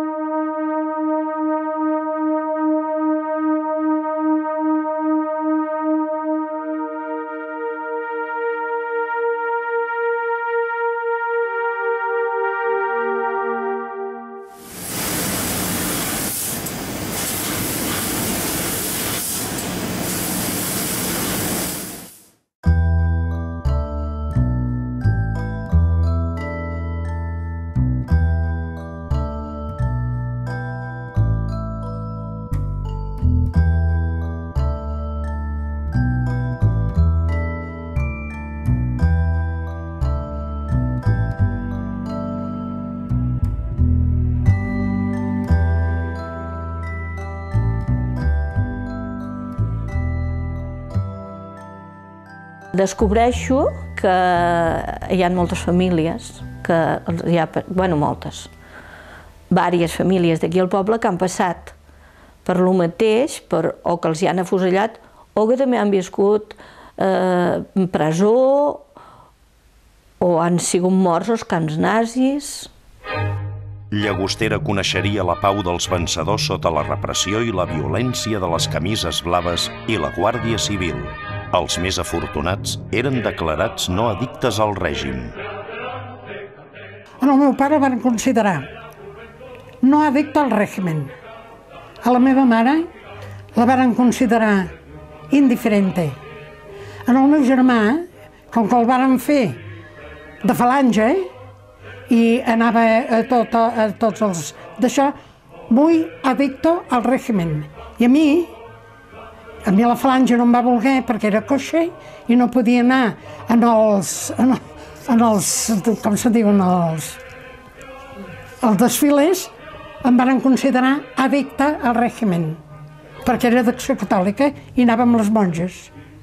Descobreixo que hi ha moltes famílies, moltes, vàries famílies d'aquí al poble que han passat per lo mateix, o que els hi han afusellat, o que també han viscut presó, o han sigut morts als camps nazis. Llagostera coneixeria la pau dels vencedors sota la repressió i la violència de les camises blaves i la Guàrdia Civil. Els més afortunats eren declarats no addictes al règim. El meu pare van considerar no addicte al règim. A la meva mare la van considerar indiferente. En el meu germà, com que el van fer de falange i anava a tots els d'això, muy addicto al règim. I a mi la falange no em va voler perquè era coixa i no podia anar en els com se diuen, els desfiles, em van considerar addicte al règim, perquè era d'acció catòlica i anava amb les monges.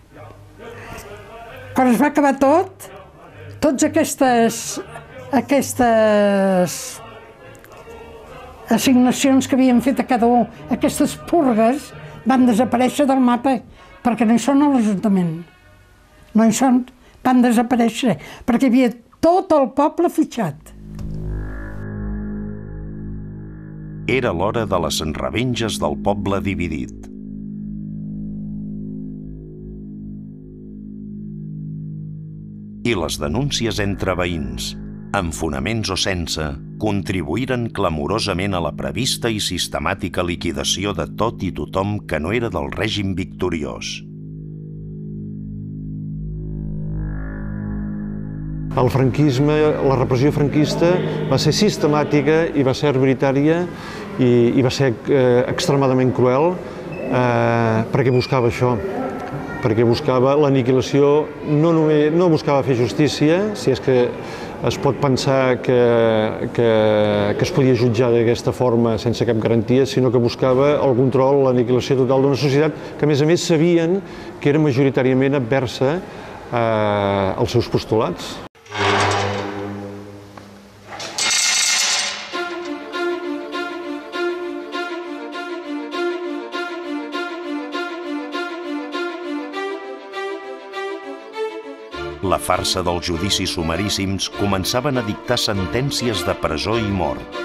Quan es va acabar tots aquestes assignacions que havien fet a cada un, aquestes purgues, van desaparèixer del mapa, perquè no hi són a l'Ajuntament. No hi són, van desaparèixer, perquè hi havia tot el poble fitxat. Era l'hora de les revenges del poble dividit. I les denúncies entre veïns, amb fonaments o sense, contribuïren clamorosament a la prevista i sistemàtica liquidació de tot i tothom que no era del règim victoriós. El franquisme, la repressió franquista va ser sistemàtica i va ser arbitrària i va ser extremadament cruel perquè buscava això, perquè buscava l'aniquilació, no buscava fer justícia, si és que es pot pensar que es podia jutjar d'aquesta forma sense cap garantia, sinó que buscava el control, l'aniquilació total d'una societat que, a més, sabien que era majoritàriament adversa als seus postulats. La farsa dels judicis sumaríssims començaven a dictar sentències de presó i mort.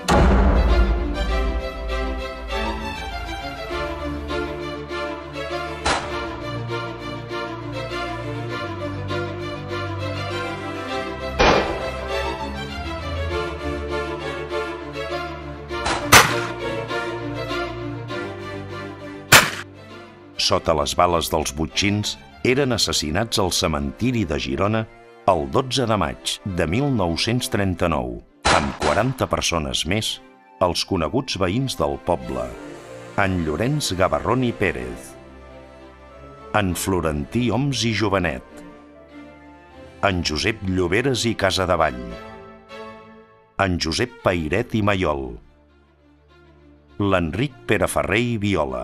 Sota les bales dels botxins, eren assassinats al cementiri de Girona el 12 de maig de 1939. Amb 40 persones més, els coneguts veïns del poble, en Llorenç Gavarroni Pérez, en Florentí Homs i Jovenet, en Josep Lloberes i Casadevall, en Josep Pairet i Maiol, l'Enric Pereferrer i Viola,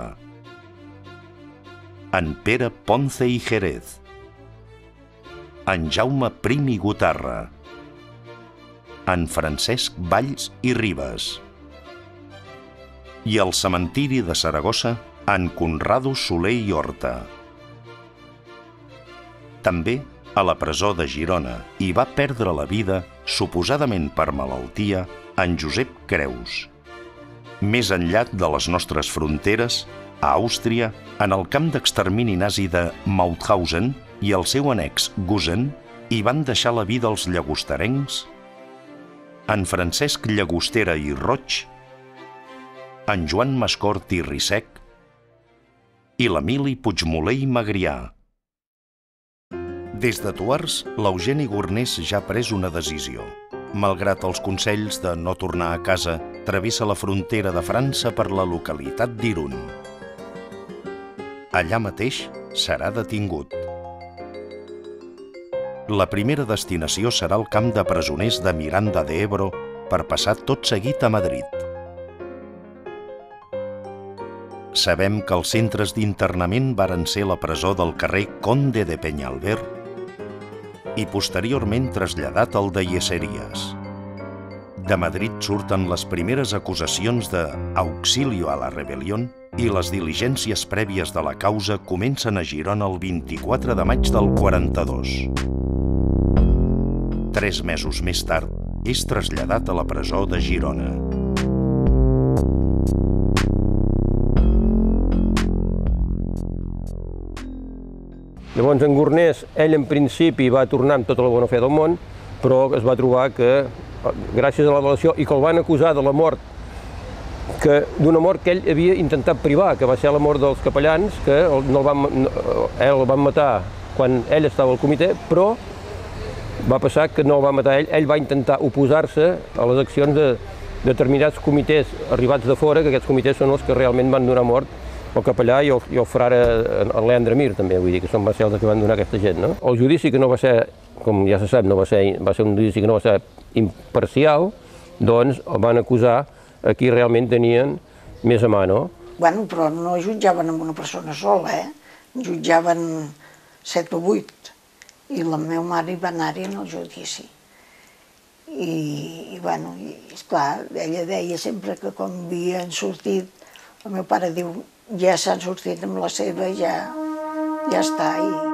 en Pere Ponce i Jerez, en Jaume Prim i Gutarra, en Francesc Valls i Ribes, i al cementiri de Saragossa, en Conrado Soler i Horta. També a la presó de Girona hi va perdre la vida, suposadament per malaltia, en Josep Creus. Més enllà de les nostres fronteres, a Àustria, en el camp d'extermini nazi de Mauthausen i el seu annex Gusen, hi van deixar la vida els llagosterencs, en Francesc Llagostera i Roig, en Joan Mascort i Rissec i l'Emili Puigmoler i Magrià. Des de Tuars, l'Eugeni Gornés ja ha pres una decisió. Malgrat els consells de no tornar a casa, travessa la frontera de França per la localitat d'Irun. Allà mateix serà detingut. La primera destinació serà el camp de presoners de Miranda de Ebro per passar tot seguit a Madrid. Sabem que els centres d'internament varen ser la presó del carrer Conde de Peñalver i posteriorment traslladat al de Yeserías. De Madrid surten les primeres acusacions d'auxilio a la rebel·lión i les diligències prèvies de la causa comencen a Girona el 24 de maig del 42. 3 mesos més tard, és traslladat a la presó de Girona. Llavors, en Gornés, ell en principi va tornar amb tota la bona fe del món, però es va trobar que, gràcies a la delació, i que el van acusar de la mort, d'una mort que ell havia intentat privar, que va ser la mort dels capellans, que el van matar quan ell estava al comitè, però va passar que no el va matar ell va intentar oposar-se a les accions de determinats comitès arribats de fora, que aquests comitès són els que realment van donar mort el capellà i el frare Leandre Mir, també, vull dir que va ser els que van donar aquesta gent, no? El judici, que no va ser, com ja se sap, va ser un judici que no va ser imparcial, doncs el van acusar a qui realment tenien més a mà, no? Bueno, però no jutjaven amb una persona sola, jutjaven 7 o 8, i la meva mare hi va anar-hi en el judici. I bueno, esclar, ella deia sempre que quan havien sortit, el meu pare diu, ja s'han sortit amb la seva, ja està.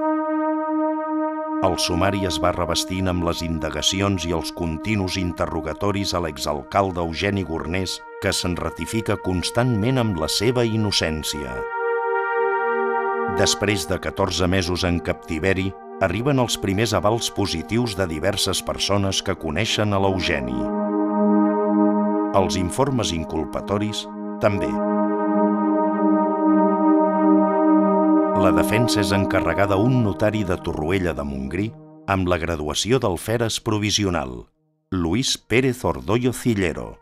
El sumari es va revestint amb les indagacions i els continus interrogatoris a l'exalcalde Eugeni Gornés, que se'n ratifica constantment amb la seva innocència. Després de 14 mesos en captiveri, arriben els primers avals positius de diverses persones que coneixen a l'Eugeni. Els informes inculpatoris, també. La defensa és encarregada a un notari de Torroella de Montgrí amb la graduació d'alferes provisional, Luis Pérez Ordollo Cillero.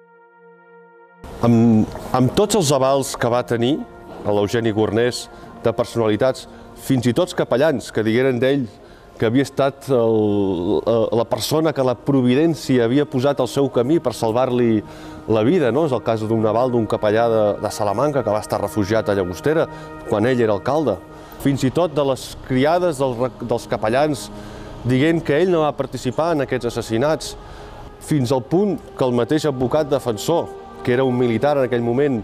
Amb tots els avals que va tenir l'Eugeni Gornés de personalitats, fins i tots capellans que digueren d'ell que havia estat la persona que la providència havia posat al seu camí per salvar-li la vida, no? És el cas d'un aval d'un capellà de Salamanca que va estar refugiat a Llagostera quan ell era alcalde. Fins i tot de les criades dels capellans dient que ell no va participar en aquests assassinats, fins al punt que el mateix advocat defensor, que era un militar en aquell moment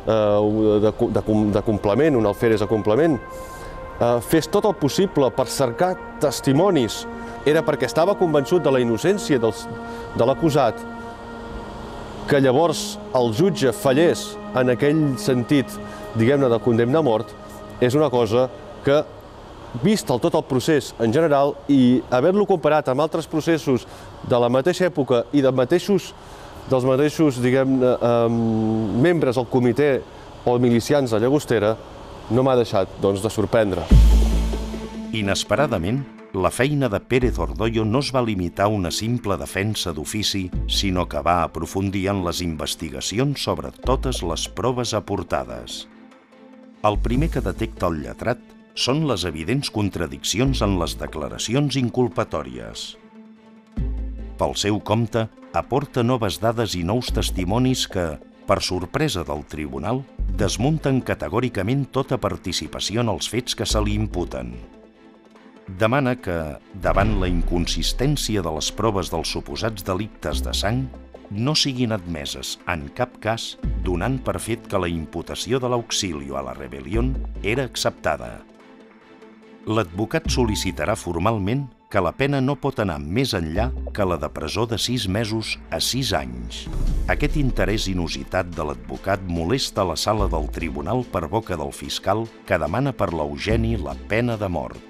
de complement, un alferes de complement, fes tot el possible per cercar testimonis. Era perquè estava convençut de la innocència de l'acusat, que llavors el jutge fallés en aquell sentit, diguem-ne, de condemna a mort, és una cosa que, vist tot el procés en general i haver-lo comparat amb altres processos de la mateixa època i dels mateixos, diguem-ne, membres del comitè o milicians de Llagostera, no m'ha deixat, doncs, de sorprendre. Inesperadament, la feina de Pérez Ordoyo no es va limitar a una simple defensa d'ofici, sinó que va aprofundir en les investigacions sobre totes les proves aportades. El primer que detecta el lletrat són les evidents contradiccions en les declaracions inculpatòries. Pel seu compte, aporta noves dades i nous testimonis que, per sorpresa del tribunal, desmunten categòricament tota participació en els fets que se li imputen. Demana que, davant la inconsistència de les proves dels suposats delictes de sang, no siguin admeses, en cap cas, donant per fet que la imputació de l'auxilio a la rebel·lió era acceptada. L'advocat sol·licitarà formalment que la pena no pot anar més enllà que la de presó de 6 mesos a 6 anys. Aquest interès inusitat de l'advocat molesta la sala del tribunal per boca del fiscal que demana per l'Eugeni la pena de mort.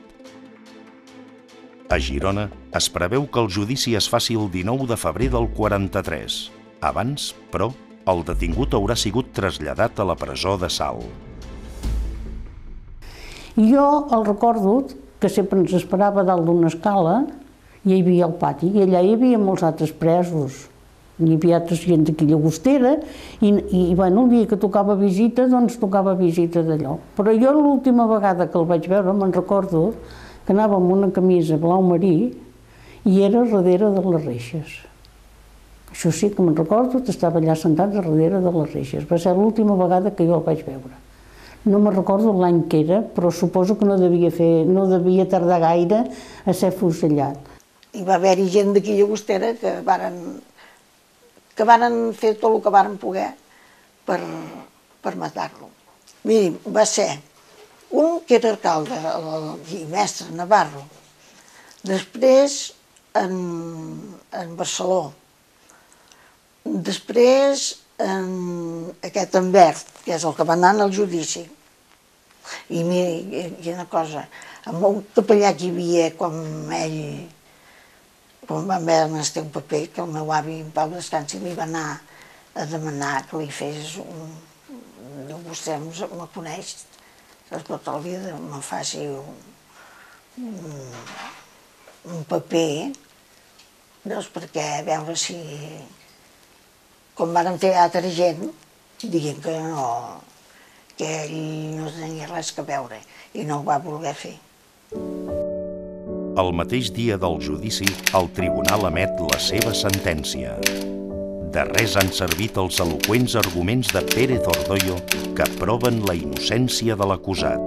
A Girona es preveu que el judici es faci el 19 de febrer del 43. Abans, però, el detingut haurà sigut traslladat a la presó de Salt. Jo el recordo que sempre ens esperava dalt d'una escala, i hi havia el pati, i allà hi havia molts altres presos. Hi havia altra gent d'aquí Llagostera, i bueno, el dia que tocava visita, doncs tocava visita d'allò. Però jo l'última vegada que el vaig veure me'n recordo que anava amb una camisa blau marí i era darrere de les reixes. Això sí que me'n recordo, estava allà sentat darrere de les reixes. Va ser l'última vegada que jo el vaig veure. No me'n recordo l'any que era, però suposo que no devia tardar gaire a ser fusellat. Hi va haver-hi gent d'aquí Llagostera que varen fer tot el que varen poder per matar-lo. Miri, va ser un que era alcalde i mestre Navarro, després en Barceló, després aquest en Verd, que és el que va anar al judici. I mira, quina cosa, amb un capellà que hi havia quan va haver de un paper, que el meu avi en Pau Descansi li va anar a demanar que li fes diu, vostè me coneix, tota la vida me faci un paper, doncs perquè a veure si, com varen fer altra gent, dient que ell no tenia res a veure i no ho va voler fer. El mateix dia del judici, el tribunal emet la seva sentència. De res han servit els eloqüents arguments de Pérez Ordoyo que proven la innocència de l'acusat.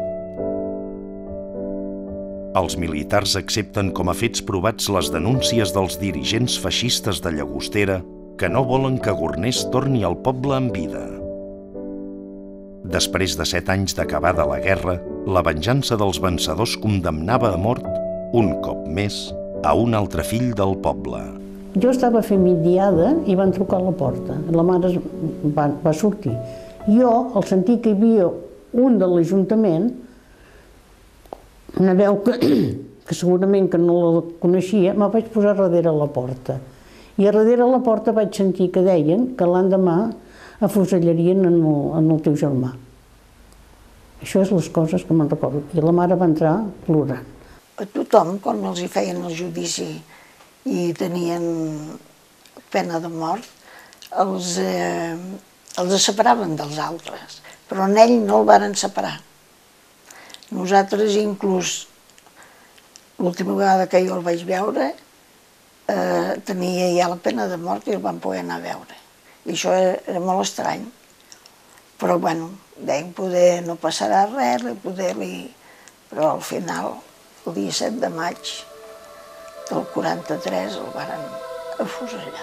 Els militars accepten com a fets provats les denúncies dels dirigents feixistes de Llagostera que no volen que Gornés torni al poble en vida. Després de 7 anys d'acabada la guerra, la venjança dels vencedors condemnava a mort, un cop més, a un altre fill del poble. Jo estava fent migdiada i van trucar a la porta. La mare va sortir. Jo, al sentir que hi havia un de l'Ajuntament, una veu que segurament que no la coneixia, me vaig posar darrere la porta. I a darrere la porta vaig sentir que deien que l'endemà afusellarien en el teu germà. Això és les coses que me'n recordo. I la mare va entrar plorant. A tothom, quan els hi feien el judici i tenien pena de mort, els separaven dels altres, però en ell no el varen separar. Nosaltres, inclús, l'última vegada que jo el vaig veure, tenia ja la pena de mort i el vam poder anar a veure. I això era molt estrany. Però, bueno, deien poder no passarà res, però al final, el dia 7 de maig del 43, el varen afusellar.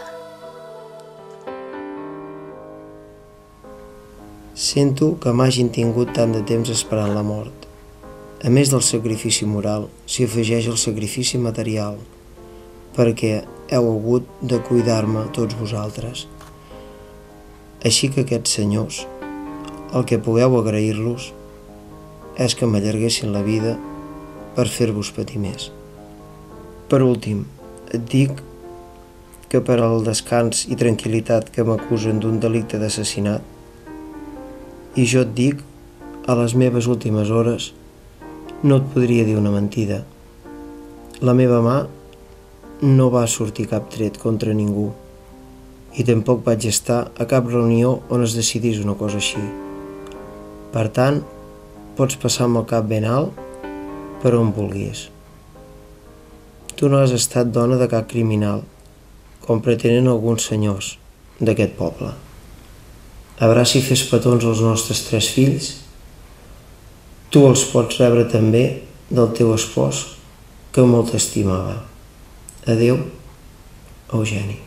Sento que m'hagin tingut tant de temps esperant la mort. A més del sacrifici moral, s'hi afegeix el sacrifici material, perquè heu hagut de cuidar-me tots vosaltres. Així que aquests senyors, el que pugueu agrair-los és que m'allarguessin la vida per fer-vos patir més. Per últim, et dic que per al descans i tranquil·litat que m'acusen d'un delicte d'assassinat, i jo et dic, a les meves últimes hores, no et podria dir una mentida, La meva mà no va sortir cap tret contra ningú i tampoc vaig estar a cap reunió on es decidís una cosa així. Per tant, pots passar amb el cap ben alt per on vulguis. Tu no has estat dona de cap criminal, com pretenen alguns senyors d'aquest poble. Abraça i fes petons als nostres 3 fills. Tu els pots rebre també del teu espòs, que molt t'estimava. Adéu, Eugeni.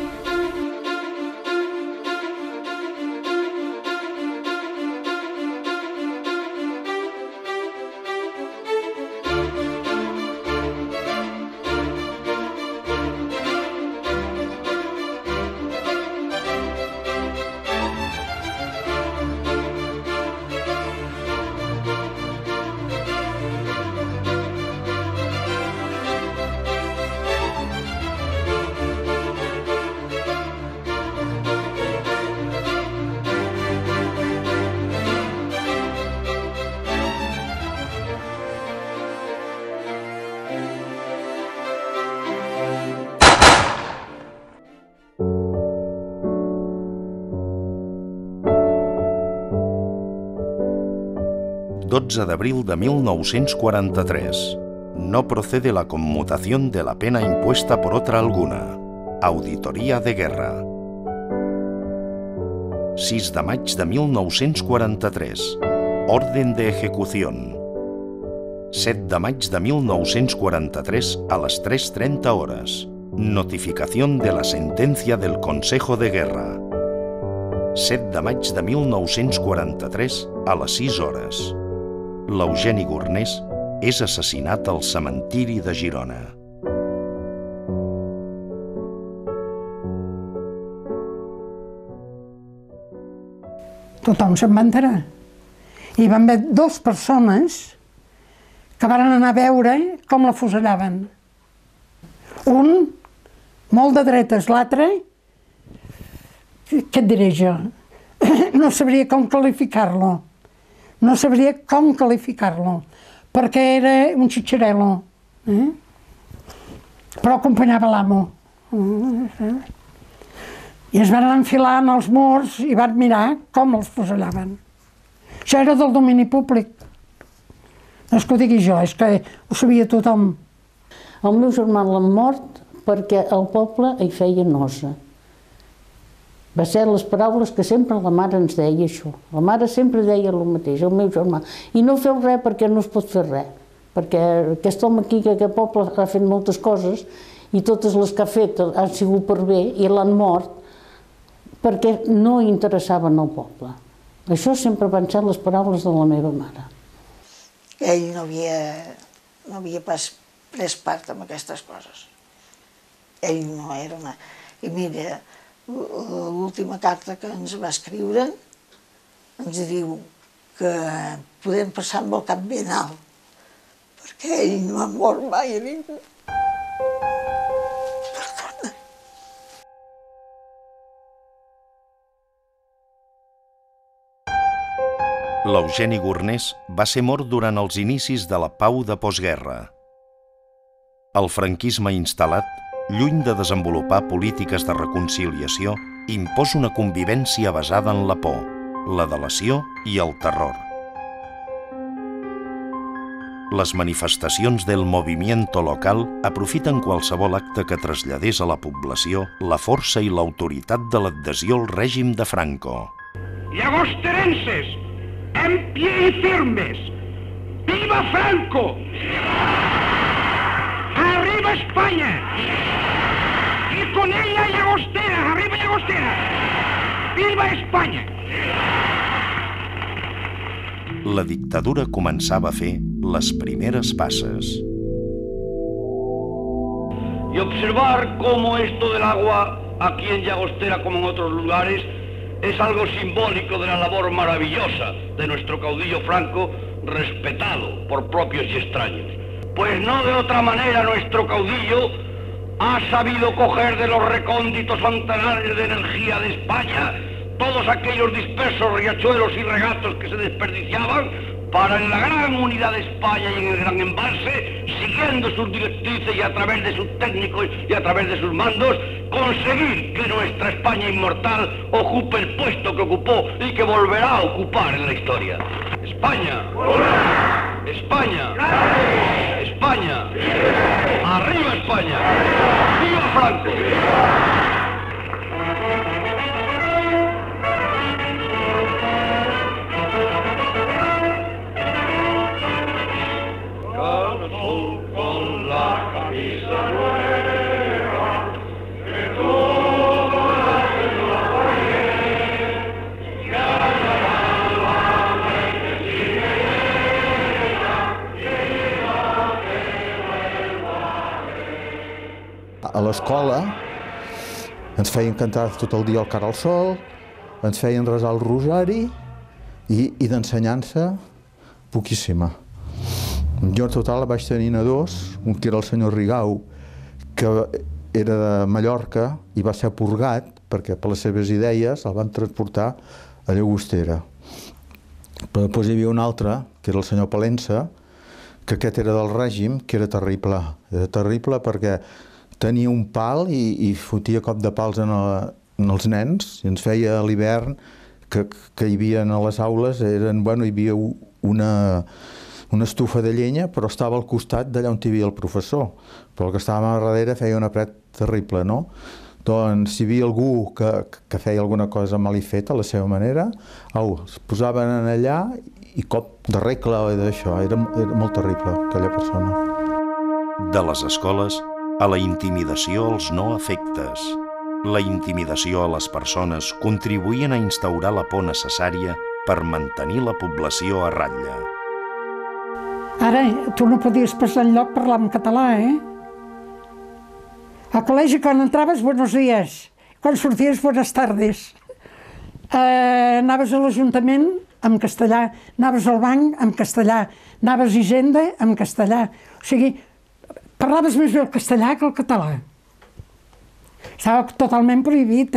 D'abril de 1943. No procede la conmutación de la pena impuesta por otra alguna. Auditoría de guerra. 6 de maig de 1943. Orden de ejecución. 7 de maig de 1943 a las 3:30 horas. Notificación de la sentencia del Consejo de Guerra. 7 de maig de 1943 a les 6 hores. L'Eugeni Gornés és assassinat al cementiri de Girona. Tothom se'n va enterar. Hi van haver 2 persones que van anar a veure com la fusellaven. Un, molt de dretes, l'altre, què et diré jo? No sabria com qualificar-lo. No sabria com qualificar-lo, perquè era un xitxarel·lo, però acompanyava l'amo. I es van enfilar en els murs i van mirar com els fusellaven. Això era del domini públic. No és que ho digui jo, és que ho sabia tothom. El meu germà l'han mort perquè el poble hi feia nosa. Va ser les paraules que sempre la mare ens deia, això. La mare sempre deia el mateix, el meu germà. I no feu res perquè no es pot fer res. Perquè aquest home aquí, que aquest poble ha fet moltes coses, i totes les que ha fet han sigut per bé, i l'han mort perquè no interessaven al poble. Això sempre van ser les paraules de la meva mare. Ell no havia pas pres part en aquestes coses. Ell no era una... I mira, l'última carta que ens va escriure ens diu que podem passar amb el cap ben alt, perquè ell no ha mort mai a ningú. Perdona. L'Eugeni Gornés va ser mort durant els inicis de la pau de postguerra. El franquisme instal·lat, lluny de desenvolupar polítiques de reconciliació, imposa una convivència basada en la por, la delació i el terror. Les manifestacions del movimiento local aprofiten qualsevol acte que traslladés a la població la força i l'autoritat de l'adhesió al règim de Franco. Llagosterenses, en pie y firmes, ¡viva Franco! ¡Arriba España! ¡Y con ella Llagostera! ¡Arriba Llagostera! ¡Viva España! La dictadura començava a fer les primeres passes. Y observar cómo esto del agua, aquí en Llagostera como en otros lugares, es algo simbólico de la labor maravillosa de nuestro caudillo Franco, respetado por propios y extraños. Pues no de otra manera nuestro caudillo ha sabido coger de los recónditos fontanales de energía de España todos aquellos dispersos riachuelos y regatos que se desperdiciaban para en la gran unidad de España y en el gran embalse, siguiendo sus directrices y a través de sus técnicos y a través de sus mandos, conseguir que nuestra España inmortal ocupe el puesto que ocupó y que volverá a ocupar en la historia. España. España. España. Arriba España. ¡Viva Franco! Con la camisa nueva, que todo hace la pared, y a l'escola ens feien cantar tot el dia el Cara al Sol, ens feien resar el rosari i d'ensenyança poquíssima. Jo en total vaig tenir dos, un que era el senyor Rigau, que era de Mallorca i va ser purgat perquè per les seves idees el van transportar a Llagostera. Però després hi havia un altre, que era el senyor Palença, que aquest era del règim, que era terrible. Era terrible perquè tenia un pal i fotia cop de pals en els nens, i ens feia a l'hivern que hi havia a les aules, hi havia una estufa de llenya, però estava al costat d'allà on hi havia el professor. Però el que estava a darrere feia una fred terrible, no? Doncs si hi havia algú que feia alguna cosa mal feta a la seva manera, es posaven allà i cop de regla o d'això. Era molt terrible, aquella persona. De les escoles a la intimidació als no afectes. La intimidació a les persones contribuïen a instaurar la por necessària per mantenir la població a ratlla. Ara, tu no podies passar enlloc parlar en català, Al col·legi, quan entraves, buenos días. Quan sorties, buenas tardes. Anaves a l'Ajuntament, en castellà. Anaves al banc, en castellà. Anaves a Hisenda, en castellà. O sigui, parlaves més bé el castellà que el català. Estava totalment prohibit,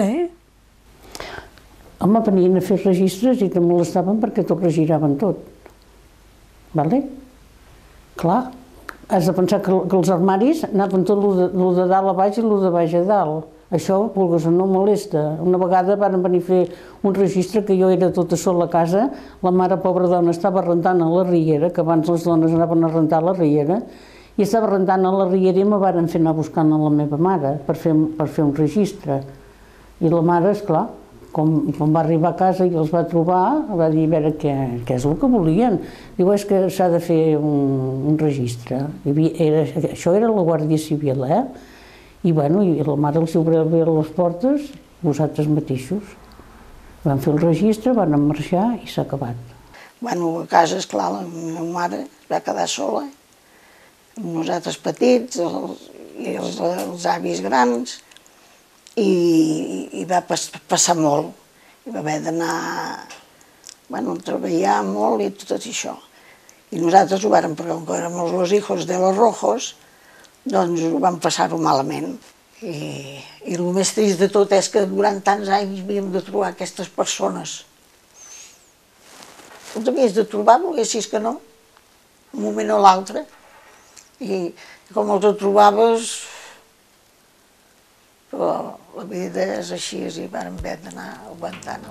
Home, venien a fer registres i te molestaven perquè t'ho regiraven tot. Vale? Clar, has de pensar que els armaris anaven tot el de dalt a baix i el de baix a dalt. Això, vulguis o no, molesta. Una vegada van venir a fer un registre que jo era tota sola a casa, la mare, pobra dona, estava rentant a la riera, que abans les dones anaven a rentar a la riera, i estava rentant a la riera i me van fer anar buscant a la meva mare per fer un registre. I la mare, esclar, quan va arribar a casa i els va trobar, va dir a veure què és el que volien. Diu, és que s'ha de fer un registre. Això era la Guàrdia Civil, I la mare els obria les portes, vosaltres mateixos. Van fer el registre, van marxar i s'ha acabat. A casa, esclar, la meva mare va quedar sola, nosaltres petits, i els avis grans, i va passar molt. I va haver d'anar a treballar molt i tot això. I nosaltres ho vàrem, perquè com que érem los hijos de los rojos, doncs ho vam passar-ho malament. I el més trist de tot és que durant tants anys havíem de trobar aquestes persones. Els havies de trobar, volguessis que no, un moment o l'altre. I com els trobaves, però la vida és així i vam haver d'anar aguantant.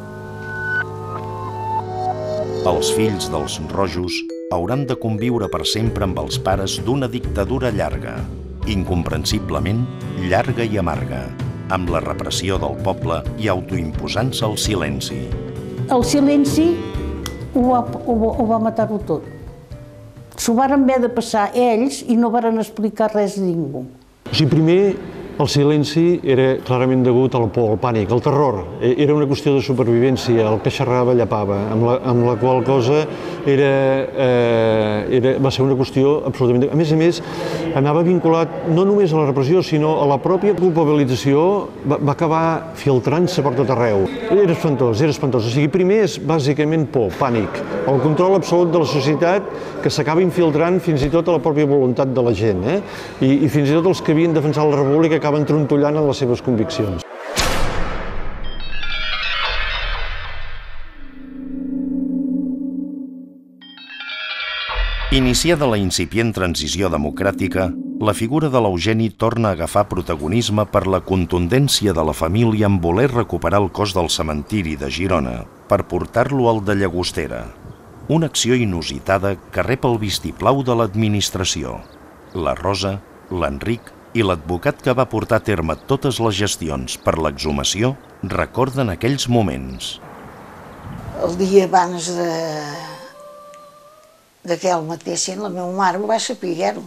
Els fills dels rojos hauran de conviure per sempre amb els pares d'una dictadura llarga, incomprensiblement llarga i amarga, amb la repressió del poble i autoimposant-se el silenci. El silenci ho va matar-ho tot. S'ho varen haver de passar ells i no varen explicar res a ningú. Primer, el silenci era clarament degut a la por, al pànic, al terror. Era una qüestió de supervivència, el que xerrava llepava, amb la qual cosa va ser una qüestió absolutament... A més, anava vinculat no només a la repressió, sinó a la pròpia culpabilització, va acabar filtrant-se per tot arreu. Era espantós. O sigui, primer és bàsicament por, pànic, el control absolut de la societat que s'acaba infiltrant fins i tot a la pròpia voluntat de la gent, i fins i tot els que havien defensat la república acaben trontollant en les seves conviccions. Iniciada la incipient transició democràtica, la figura de l'Eugeni torna a agafar protagonisme per la contundència de la família en voler recuperar el cos del cementiri de Girona per portar-lo al de Llagostera. Una acció inusitada que rep el vistiplau de l'administració. La Rosa, l'Enric i l'advocat que va portar a terme totes les gestions per l'exhumació recorden aquells moments. El dia abans que el matessin, la meva mare va saber-ho.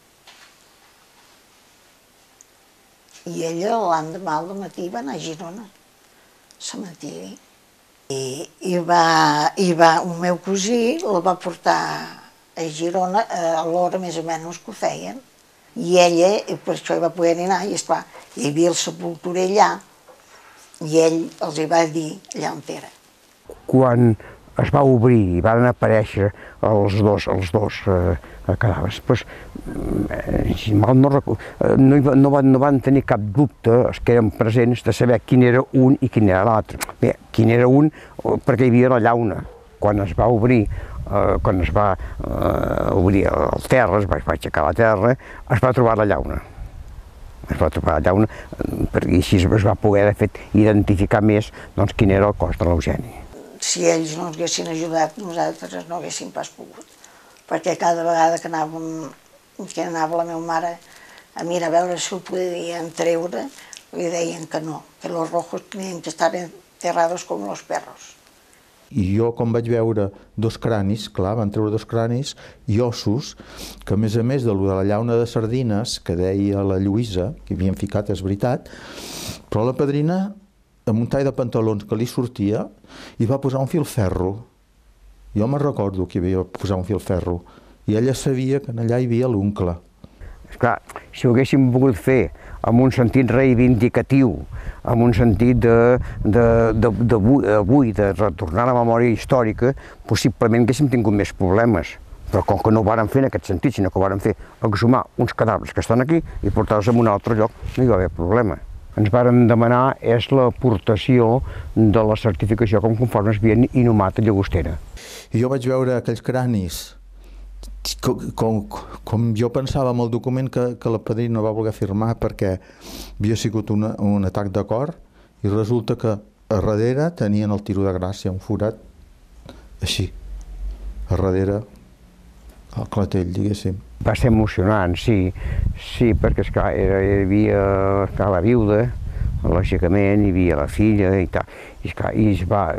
I ella l'endemà al matí va anar a Girona, al cementiri. I el meu cosí el va portar a Girona a l'hora més o menys que ho feien. I ella, per això hi va poder anar, i esclar, hi havia el sepultura allà, i ell els hi va dir allà on era. Quan es va obrir i van aparèixer els dos cadàvers, si mal no recordo, no van tenir cap dubte, els que eren presents, de saber quin era un i quin era l'altre. Bé, quin era un, perquè hi havia la llauna. Quan es va obrir, quan es va obrir el terra, es va aixecar la terra, es va trobar la llauna. Es va trobar la llauna, perquè així es va poder, de fet, identificar més quin era el cos de l'Eugeni. Si ells no ens haguessin ajudat, nosaltres no haguéssim pas pogut. Perquè cada vegada que anava la meva mare a mirar a veure si ho podien treure, li deien que no, que los rojos tenien que estar enterrados com los perros. I jo, quan vaig veure dos cranis, clar, van treure dos cranis i ossos, que a més de la llauna de sardines, que deia la Lluïsa, que havien ficat, és veritat, però la padrina, amb un tall de pantalons que li sortia, i va posar un filferro. Jo me'n recordo que hi havia posat un filferro. I ella sabia que allà hi havia l'oncle. Esclar, si ho haguéssim pogut fer amb un sentit reivindicatiu, amb un sentit d'avui, de retornar a la memòria històrica, possiblement haguéssim tingut més problemes. Però com que no ho vàrem fer en aquest sentit, sinó que ho vàrem fer exhumar uns cadàvers que estan aquí i portar-los a un altre lloc, no hi va haver problema. Ens vàrem demanar és l'aportació de la certificació conforme es havien inhumat a Llagostera. I jo vaig veure aquells cranis, com jo pensava amb el document que la padrina no va voler firmar perquè havia sigut un atac de cor, i resulta que a darrere tenien el tiro de gràcia, un forat així, a darrere al clatell, diguéssim. Va ser emocionant, sí, perquè esclar, hi havia la viuda, lògicament, hi havia la filla i tal, i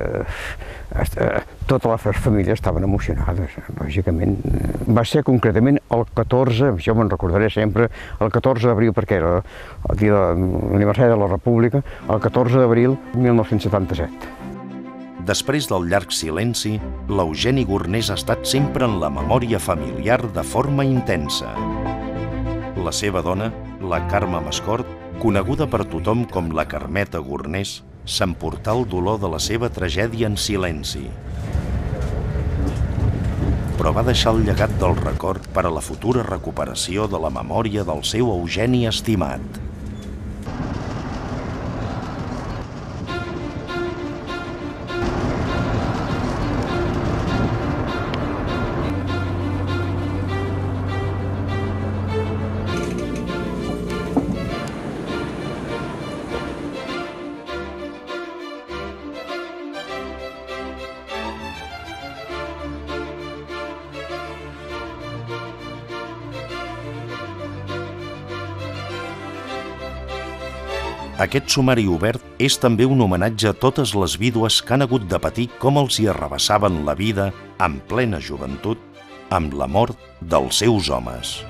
totes les famílies estaven emocionades, lògicament. Va ser concretament el 14, això me'n recordaré sempre, el 14 d'abril, perquè era el dia de l'aniversari de la República, el 14 d'abril de 1977. Després del llarg silenci, l'Eugeni Gornés ha estat sempre en la memòria familiar de forma intensa. La seva dona, la Carme Mascort, coneguda per tothom com la Carmeta Gornés, s'emportà el dolor de la seva tragèdia en silenci. Però va deixar el llegat del record per a la futura recuperació de la memòria del seu Eugeni estimat. Aquest sumari obert és també un homenatge a totes les vídues que han hagut de patir com els hi arrabassaven la vida, en plena joventut, amb la mort dels seus homes.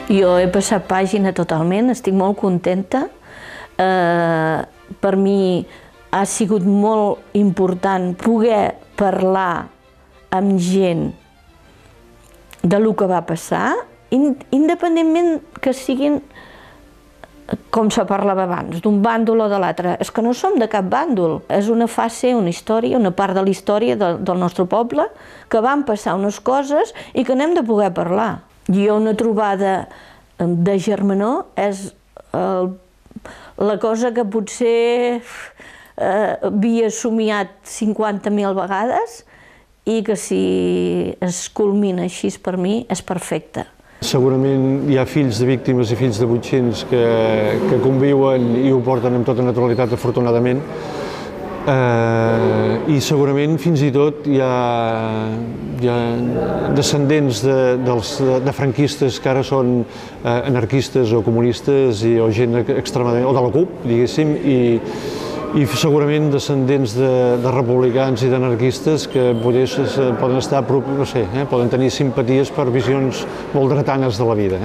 Jo he passat pàgina totalment, estic molt contenta. Per mi ha sigut molt important poder parlar amb gent de lo que va passar, independentment que siguin, com se parlava abans, d'un bàndol o de l'altre. És que no som de cap bàndol. És una fase, una història, una part de la història del nostre poble, que van passar unes coses i que n'hem de poder parlar. I una trobada de germanor és la cosa que potser havia somiat 50.000 vegades i que si es culmina així per mi és perfecte. Segurament hi ha fills de víctimes i fills de botxins que conviuen i ho porten amb tota naturalitat, afortunadament. I segurament fins i tot hi ha descendents de franquistes que ara són anarquistes o comunistes o gent extremadament, o de la CUP, diguéssim, i segurament descendents de republicans i d'anarquistes que poden estar, no sé, poden tenir simpaties per visions molt dretanes de la vida.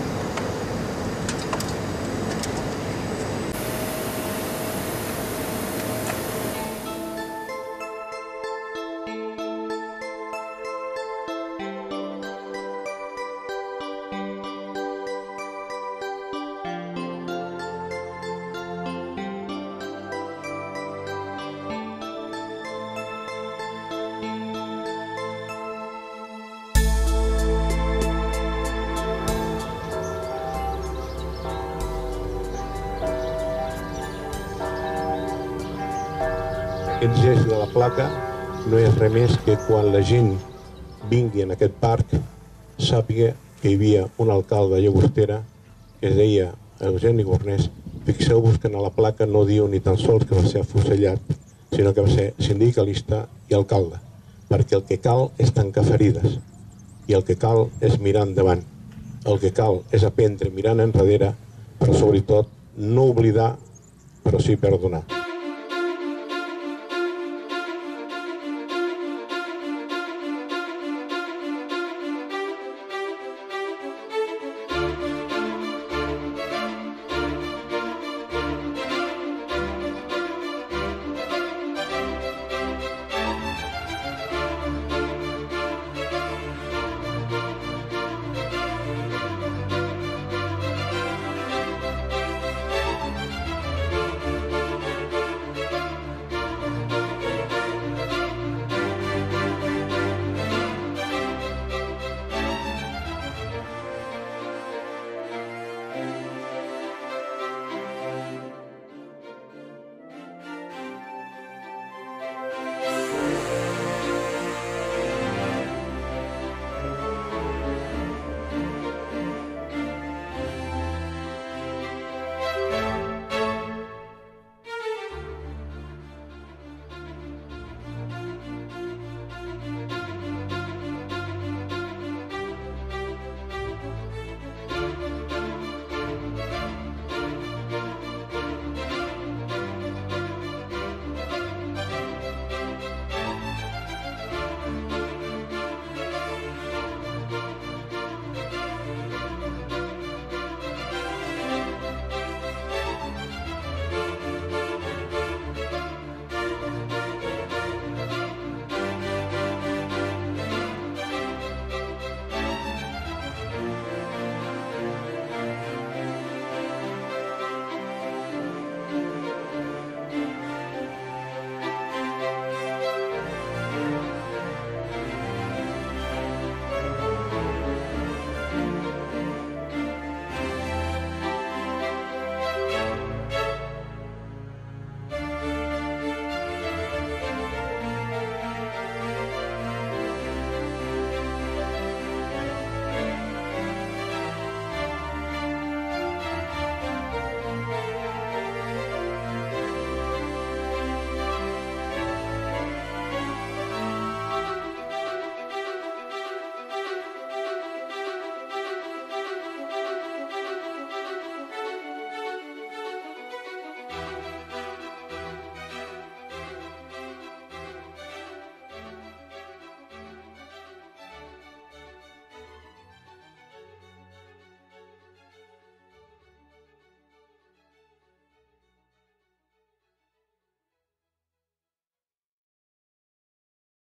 Aquest gest de la placa no és res més que quan la gent vingui en aquest parc sàpiga que hi havia un alcalde de Llagostera que es deia Eugeni Gornés. Fixeu-vos que a la placa no diu ni tan sols que va ser afusellat, sinó que va ser sindicalista i alcalde, perquè el que cal és tancar ferides i el que cal és mirar endavant. El que cal és aprendre mirant enrere, però sobretot no oblidar, però sí perdonar.